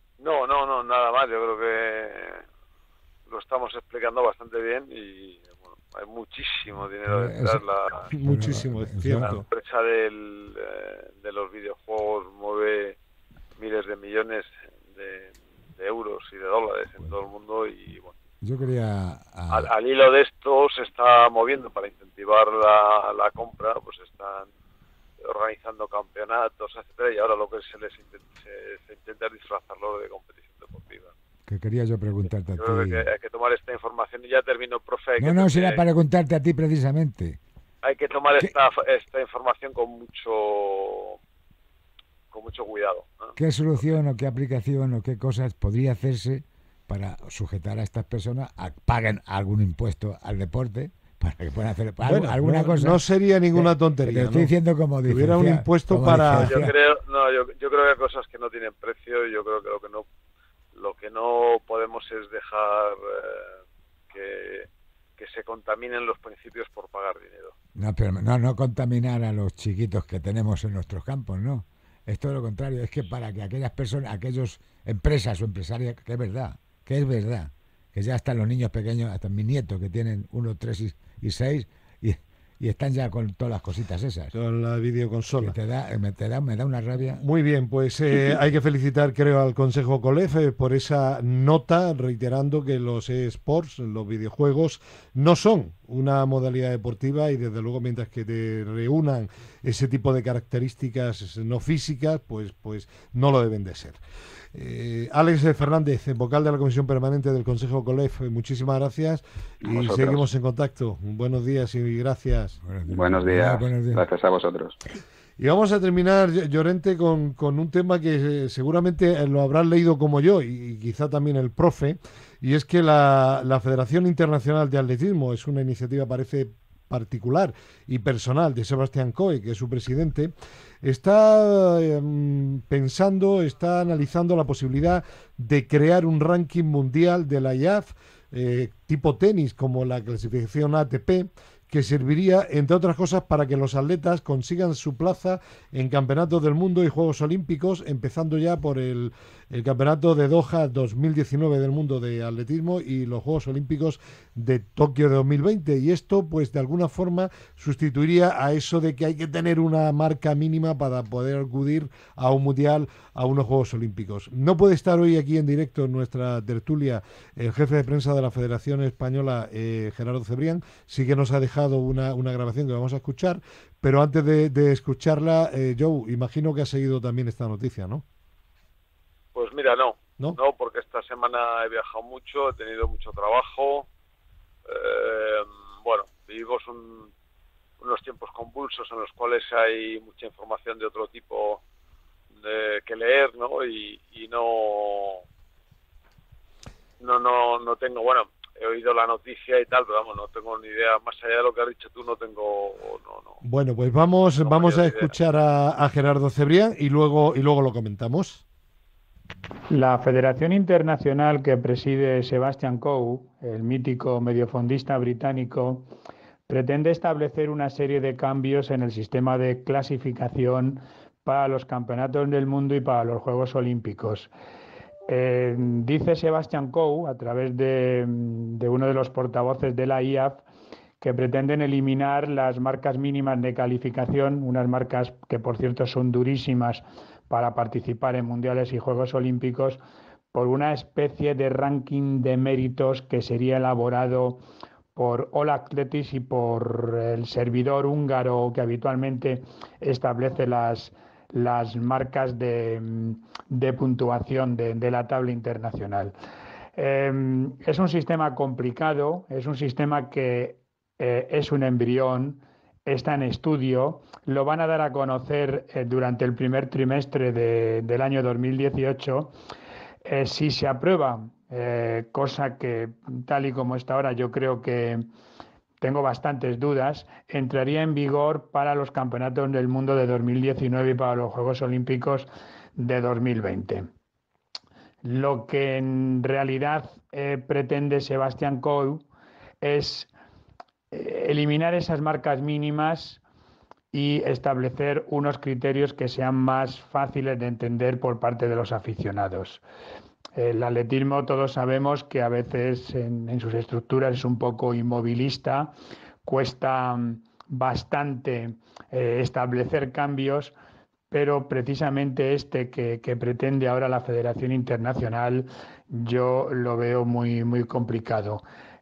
No, nada más. Yo creo que lo estamos explicando bastante bien y bueno, hay muchísimo dinero detrás. Muchísimo, es cierto. La empresa de los videojuegos mueve miles de millones de euros y de dólares en todo el mundo, y bueno, yo quería... al hilo de esto se está moviendo para incentivar la compra, pues están organizando campeonatos, etcétera, y ahora lo que se intenta es disfrazarlo de competición deportiva. Que quería yo preguntarte a ti. Creo que hay que tomar esta información, y ya termino, profe. No, será para preguntarte a ti precisamente. Hay que tomar esta información con mucho cuidado, ¿no? ¿Qué solución o qué aplicación o qué cosas podría hacerse para sujetar a estas personas a que paguen algún impuesto al deporte, para que puedan hacer alguna cosa? No sería ninguna tontería. Te estoy diciendo como dice. Hubiera un impuesto para... Yo creo que hay cosas que no tienen precio, y yo creo que lo que no podemos es dejar que se contaminen los principios por pagar dinero. No, pero no contaminar a los chiquitos que tenemos en nuestros campos, no. Es todo lo contrario, es que para que aquellas personas, aquellos empresas o empresarias, que es verdad, que ya están los niños pequeños, hasta mi nieto que tienen 1, 3 y 6, y están ya con todas las cositas esas. Con la videoconsola. Me da una rabia. Muy bien, pues hay que felicitar, creo, al Consejo COLEF por esa nota, reiterando que los eSports, los videojuegos, no son una modalidad deportiva, y desde luego mientras que te reúnan ese tipo de características no físicas, pues no lo deben de ser. Alex Fernández, vocal de la Comisión Permanente del Consejo COLEF, muchísimas gracias, y seguimos en contacto. Buenos días y gracias. Buenos días. Gracias a vosotros. Y vamos a terminar, Llorente, con un tema que seguramente lo habrán leído como yo, y quizá también el profe, y es que la Federación Internacional de Atletismo es una iniciativa, parece, particular y personal de Sebastián Coe, que es su presidente. Está está analizando la posibilidad de crear un ranking mundial de la IAF, tipo tenis, como la clasificación ATP, que serviría, entre otras cosas, para que los atletas consigan su plaza en campeonatos del mundo y Juegos Olímpicos, empezando ya por el Campeonato de Doha 2019 del mundo de atletismo y los Juegos Olímpicos de Tokio de 2020. Y esto, pues, de alguna forma sustituiría a eso de que hay que tener una marca mínima para poder acudir a un mundial, a unos Juegos Olímpicos. No puede estar hoy aquí en directo en nuestra tertulia el jefe de prensa de la Federación Española, Gerardo Cebrián. Sí que nos ha dejado una grabación que vamos a escuchar, pero antes de escucharla, Joe, imagino que has seguido también esta noticia, ¿no? Pues mira, no, porque esta semana he viajado mucho, he tenido mucho trabajo. Bueno, vivimos unos tiempos convulsos en los cuales hay mucha información de otro tipo que leer, ¿no? Y no tengo, bueno, he oído la noticia y tal, pero vamos, no tengo ni idea, más allá de lo que has dicho tú, no tengo, no. Bueno, pues vamos a escuchar a Gerardo Cebrián y luego lo comentamos. La Federación Internacional que preside Sebastian Coe, el mítico mediofondista británico, pretende establecer una serie de cambios en el sistema de clasificación para los campeonatos del mundo y para los Juegos Olímpicos. Dice Sebastian Coe, a través de uno de los portavoces de la IAF, que pretenden eliminar las marcas mínimas de calificación, unas marcas que, por cierto, son durísimas para participar en mundiales y Juegos Olímpicos, por una especie de ranking de méritos que sería elaborado por All Athletics y por el servidor húngaro que habitualmente establece las marcas de puntuación de la tabla internacional. Es un sistema complicado, es un sistema que es un embrión, está en estudio, lo van a dar a conocer durante el primer trimestre del año 2018. Si se aprueba, cosa que tal y como está ahora yo creo que tengo bastantes dudas, entraría en vigor para los campeonatos del mundo de 2019 y para los Juegos Olímpicos de 2020. Lo que en realidad pretende Sebastian Coe es eliminar esas marcas mínimas y establecer unos criterios que sean más fáciles de entender por parte de los aficionados. El atletismo todos sabemos que a veces en sus estructuras es un poco inmovilista, cuesta bastante establecer cambios, pero precisamente este que pretende ahora la Federación Internacional yo lo veo muy, muy complicado.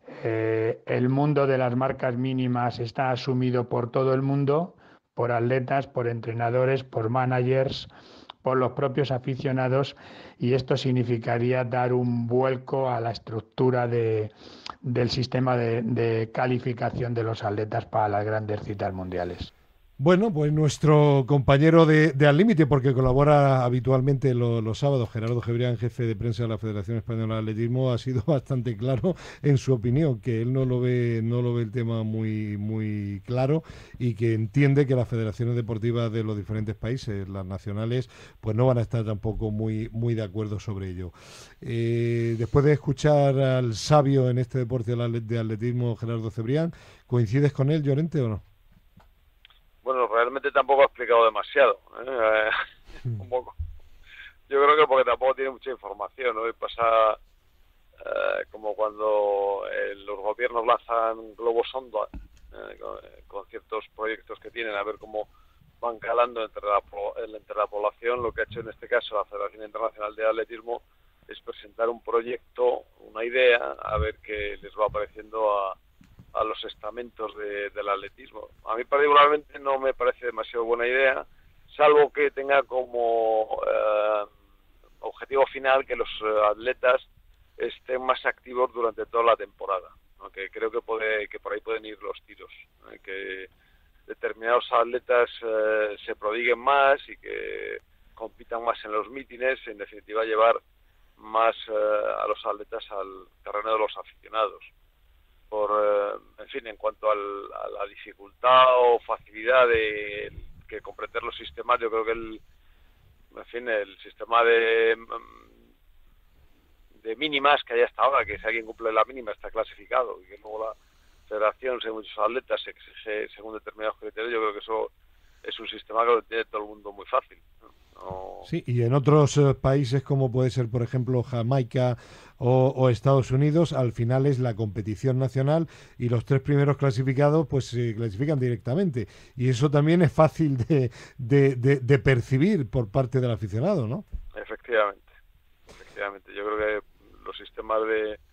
El mundo de las marcas mínimas está asumido por todo el mundo, por atletas, por entrenadores, por managers, por los propios aficionados, y esto significaría dar un vuelco a la estructura del sistema de calificación de los atletas para las grandes citas mundiales. Bueno, pues nuestro compañero de Al Límite, porque colabora habitualmente los sábados, Gerardo Cebrián, jefe de prensa de la Federación Española de Atletismo, ha sido bastante claro en su opinión, que él no lo ve el tema muy claro, y que entiende que las federaciones deportivas de los diferentes países, las nacionales, pues no van a estar tampoco muy de acuerdo sobre ello. Después de escuchar al sabio en este deporte de atletismo, Gerardo Cebrián, ¿coincides con él, Llorente, o no? Bueno, realmente tampoco ha explicado demasiado. Un poco. Yo creo que porque tampoco tiene mucha información, ¿no? Y pasa como cuando los gobiernos lanzan globos sonda con ciertos proyectos que tienen, a ver cómo van calando entre la población. Lo que ha hecho en este caso la Federación Internacional de Atletismo es presentar un proyecto, una idea, a ver qué les va apareciendo a los estamentos del atletismo. A mí particularmente no me parece demasiado buena idea, salvo que tenga como objetivo final que los atletas estén más activos durante toda la temporada, ¿no? Que creo que por ahí pueden ir los tiros, que determinados atletas se prodiguen más y que compitan más en los mítines, en definitiva llevar más a los atletas al terreno de los aficionados. En fin, en cuanto a la dificultad o facilidad de comprender los sistemas, yo creo que el sistema de mínimas que hay hasta ahora, que si alguien cumple la mínima está clasificado, y que luego la federación, según muchos atletas, se exige según determinados criterios, yo creo que eso es un sistema que lo tiene todo el mundo muy fácil. No... Sí, y en otros países como puede ser, por ejemplo, Jamaica o Estados Unidos, al final es la competición nacional y los 3 primeros clasificados pues se clasifican directamente. Y eso también es fácil de percibir por parte del aficionado, ¿no? Efectivamente. Yo creo que los sistemas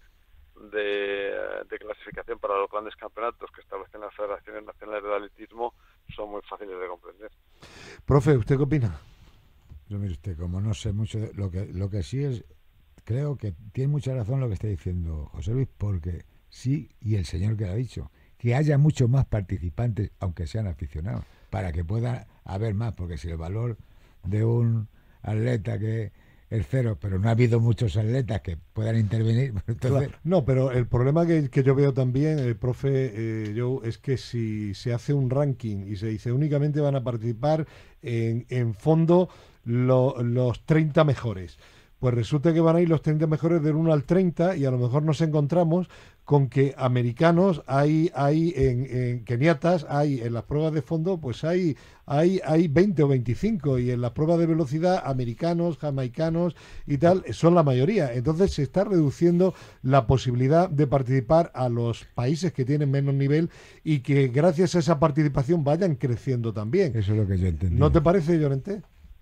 de clasificación para los grandes campeonatos que establecen las federaciones nacionales de atletismo son muy fáciles de comprender. Profe, ¿usted qué opina? Yo, mire usted, como no sé mucho, lo que sí es, creo que tiene mucha razón lo que está diciendo José Luis, porque sí, y el señor que lo ha dicho, que haya muchos más participantes, aunque sean aficionados, para que pueda haber más, porque si el valor de un atleta que es 0, pero no ha habido muchos atletas que puedan intervenir, entonces... Claro. No, pero el problema que yo veo también, profe, es que si se hace un ranking y se dice únicamente van a participar en fondo los 30 mejores, pues resulta que van a ir los 30 mejores del 1 al 30 y a lo mejor nos encontramos con que americanos hay en keniatas, hay en las pruebas de fondo, pues hay 20 o 25, y en las pruebas de velocidad americanos, jamaicanos y tal son la mayoría. Entonces se está reduciendo la posibilidad de participar a los países que tienen menos nivel y que gracias a esa participación vayan creciendo también. Eso es lo que yo entendí. ¿No te parece, Llorente?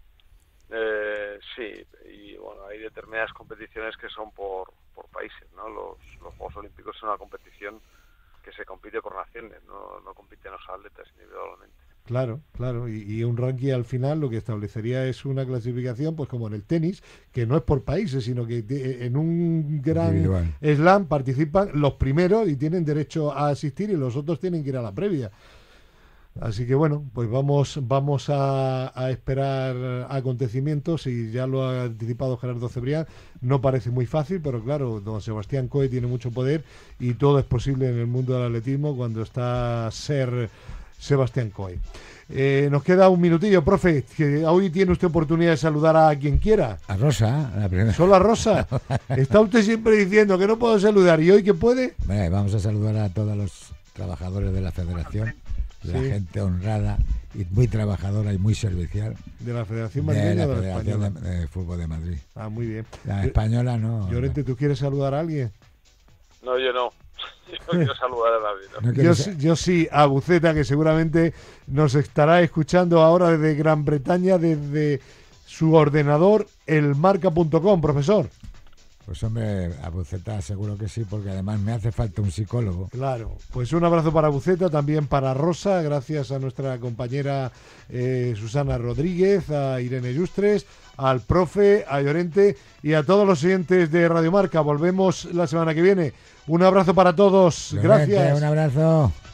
Sí, y bueno, hay determinadas competiciones que son por países, ¿no? Los Juegos Olímpicos son una competición que se compite por naciones, no compiten los atletas individualmente. Claro, y un ranking al final lo que establecería es una clasificación, pues como en el tenis, que no es por países, sino que en un gran slam participan los primeros y tienen derecho a asistir y los otros tienen que ir a la previa. Así que bueno, pues vamos a esperar acontecimientos, y ya lo ha anticipado Gerardo Cebrián, no parece muy fácil, pero claro, don Sebastián Coe tiene mucho poder y todo es posible en el mundo del atletismo cuando está Ser Sebastián Coe. Nos queda un minutillo, profe, que hoy tiene usted oportunidad de saludar a quien quiera. A Rosa, la primera. ¿Solo a Rosa? Está usted siempre diciendo que no puedo saludar, ¿y hoy que puede? Bueno, vamos a saludar a todos los trabajadores de la Federación, la Sí. gente honrada y muy trabajadora y muy servicial De la Federación de Madrileña la o de la Federación Española. de Fútbol de Madrid. Ah, muy bien. La española no. Llorente, ¿tú quieres saludar a alguien? No, yo no. Yo no quiero saludar a nadie. ¿no? no quiero Yo sí, a Buceta, que seguramente nos estará escuchando ahora desde Gran Bretaña, desde su ordenador, elmarca.com, profesor. Pues hombre, a Buceta seguro que sí, porque además me hace falta un psicólogo. Claro, pues un abrazo para Buceta, también para Rosa, gracias a nuestra compañera Susana Rodríguez, a Irene Yustres, al profe, a Llorente y a todos los oyentes de Radio Marca. Volvemos la semana que viene. Un abrazo para todos, Llorente, gracias. un abrazo.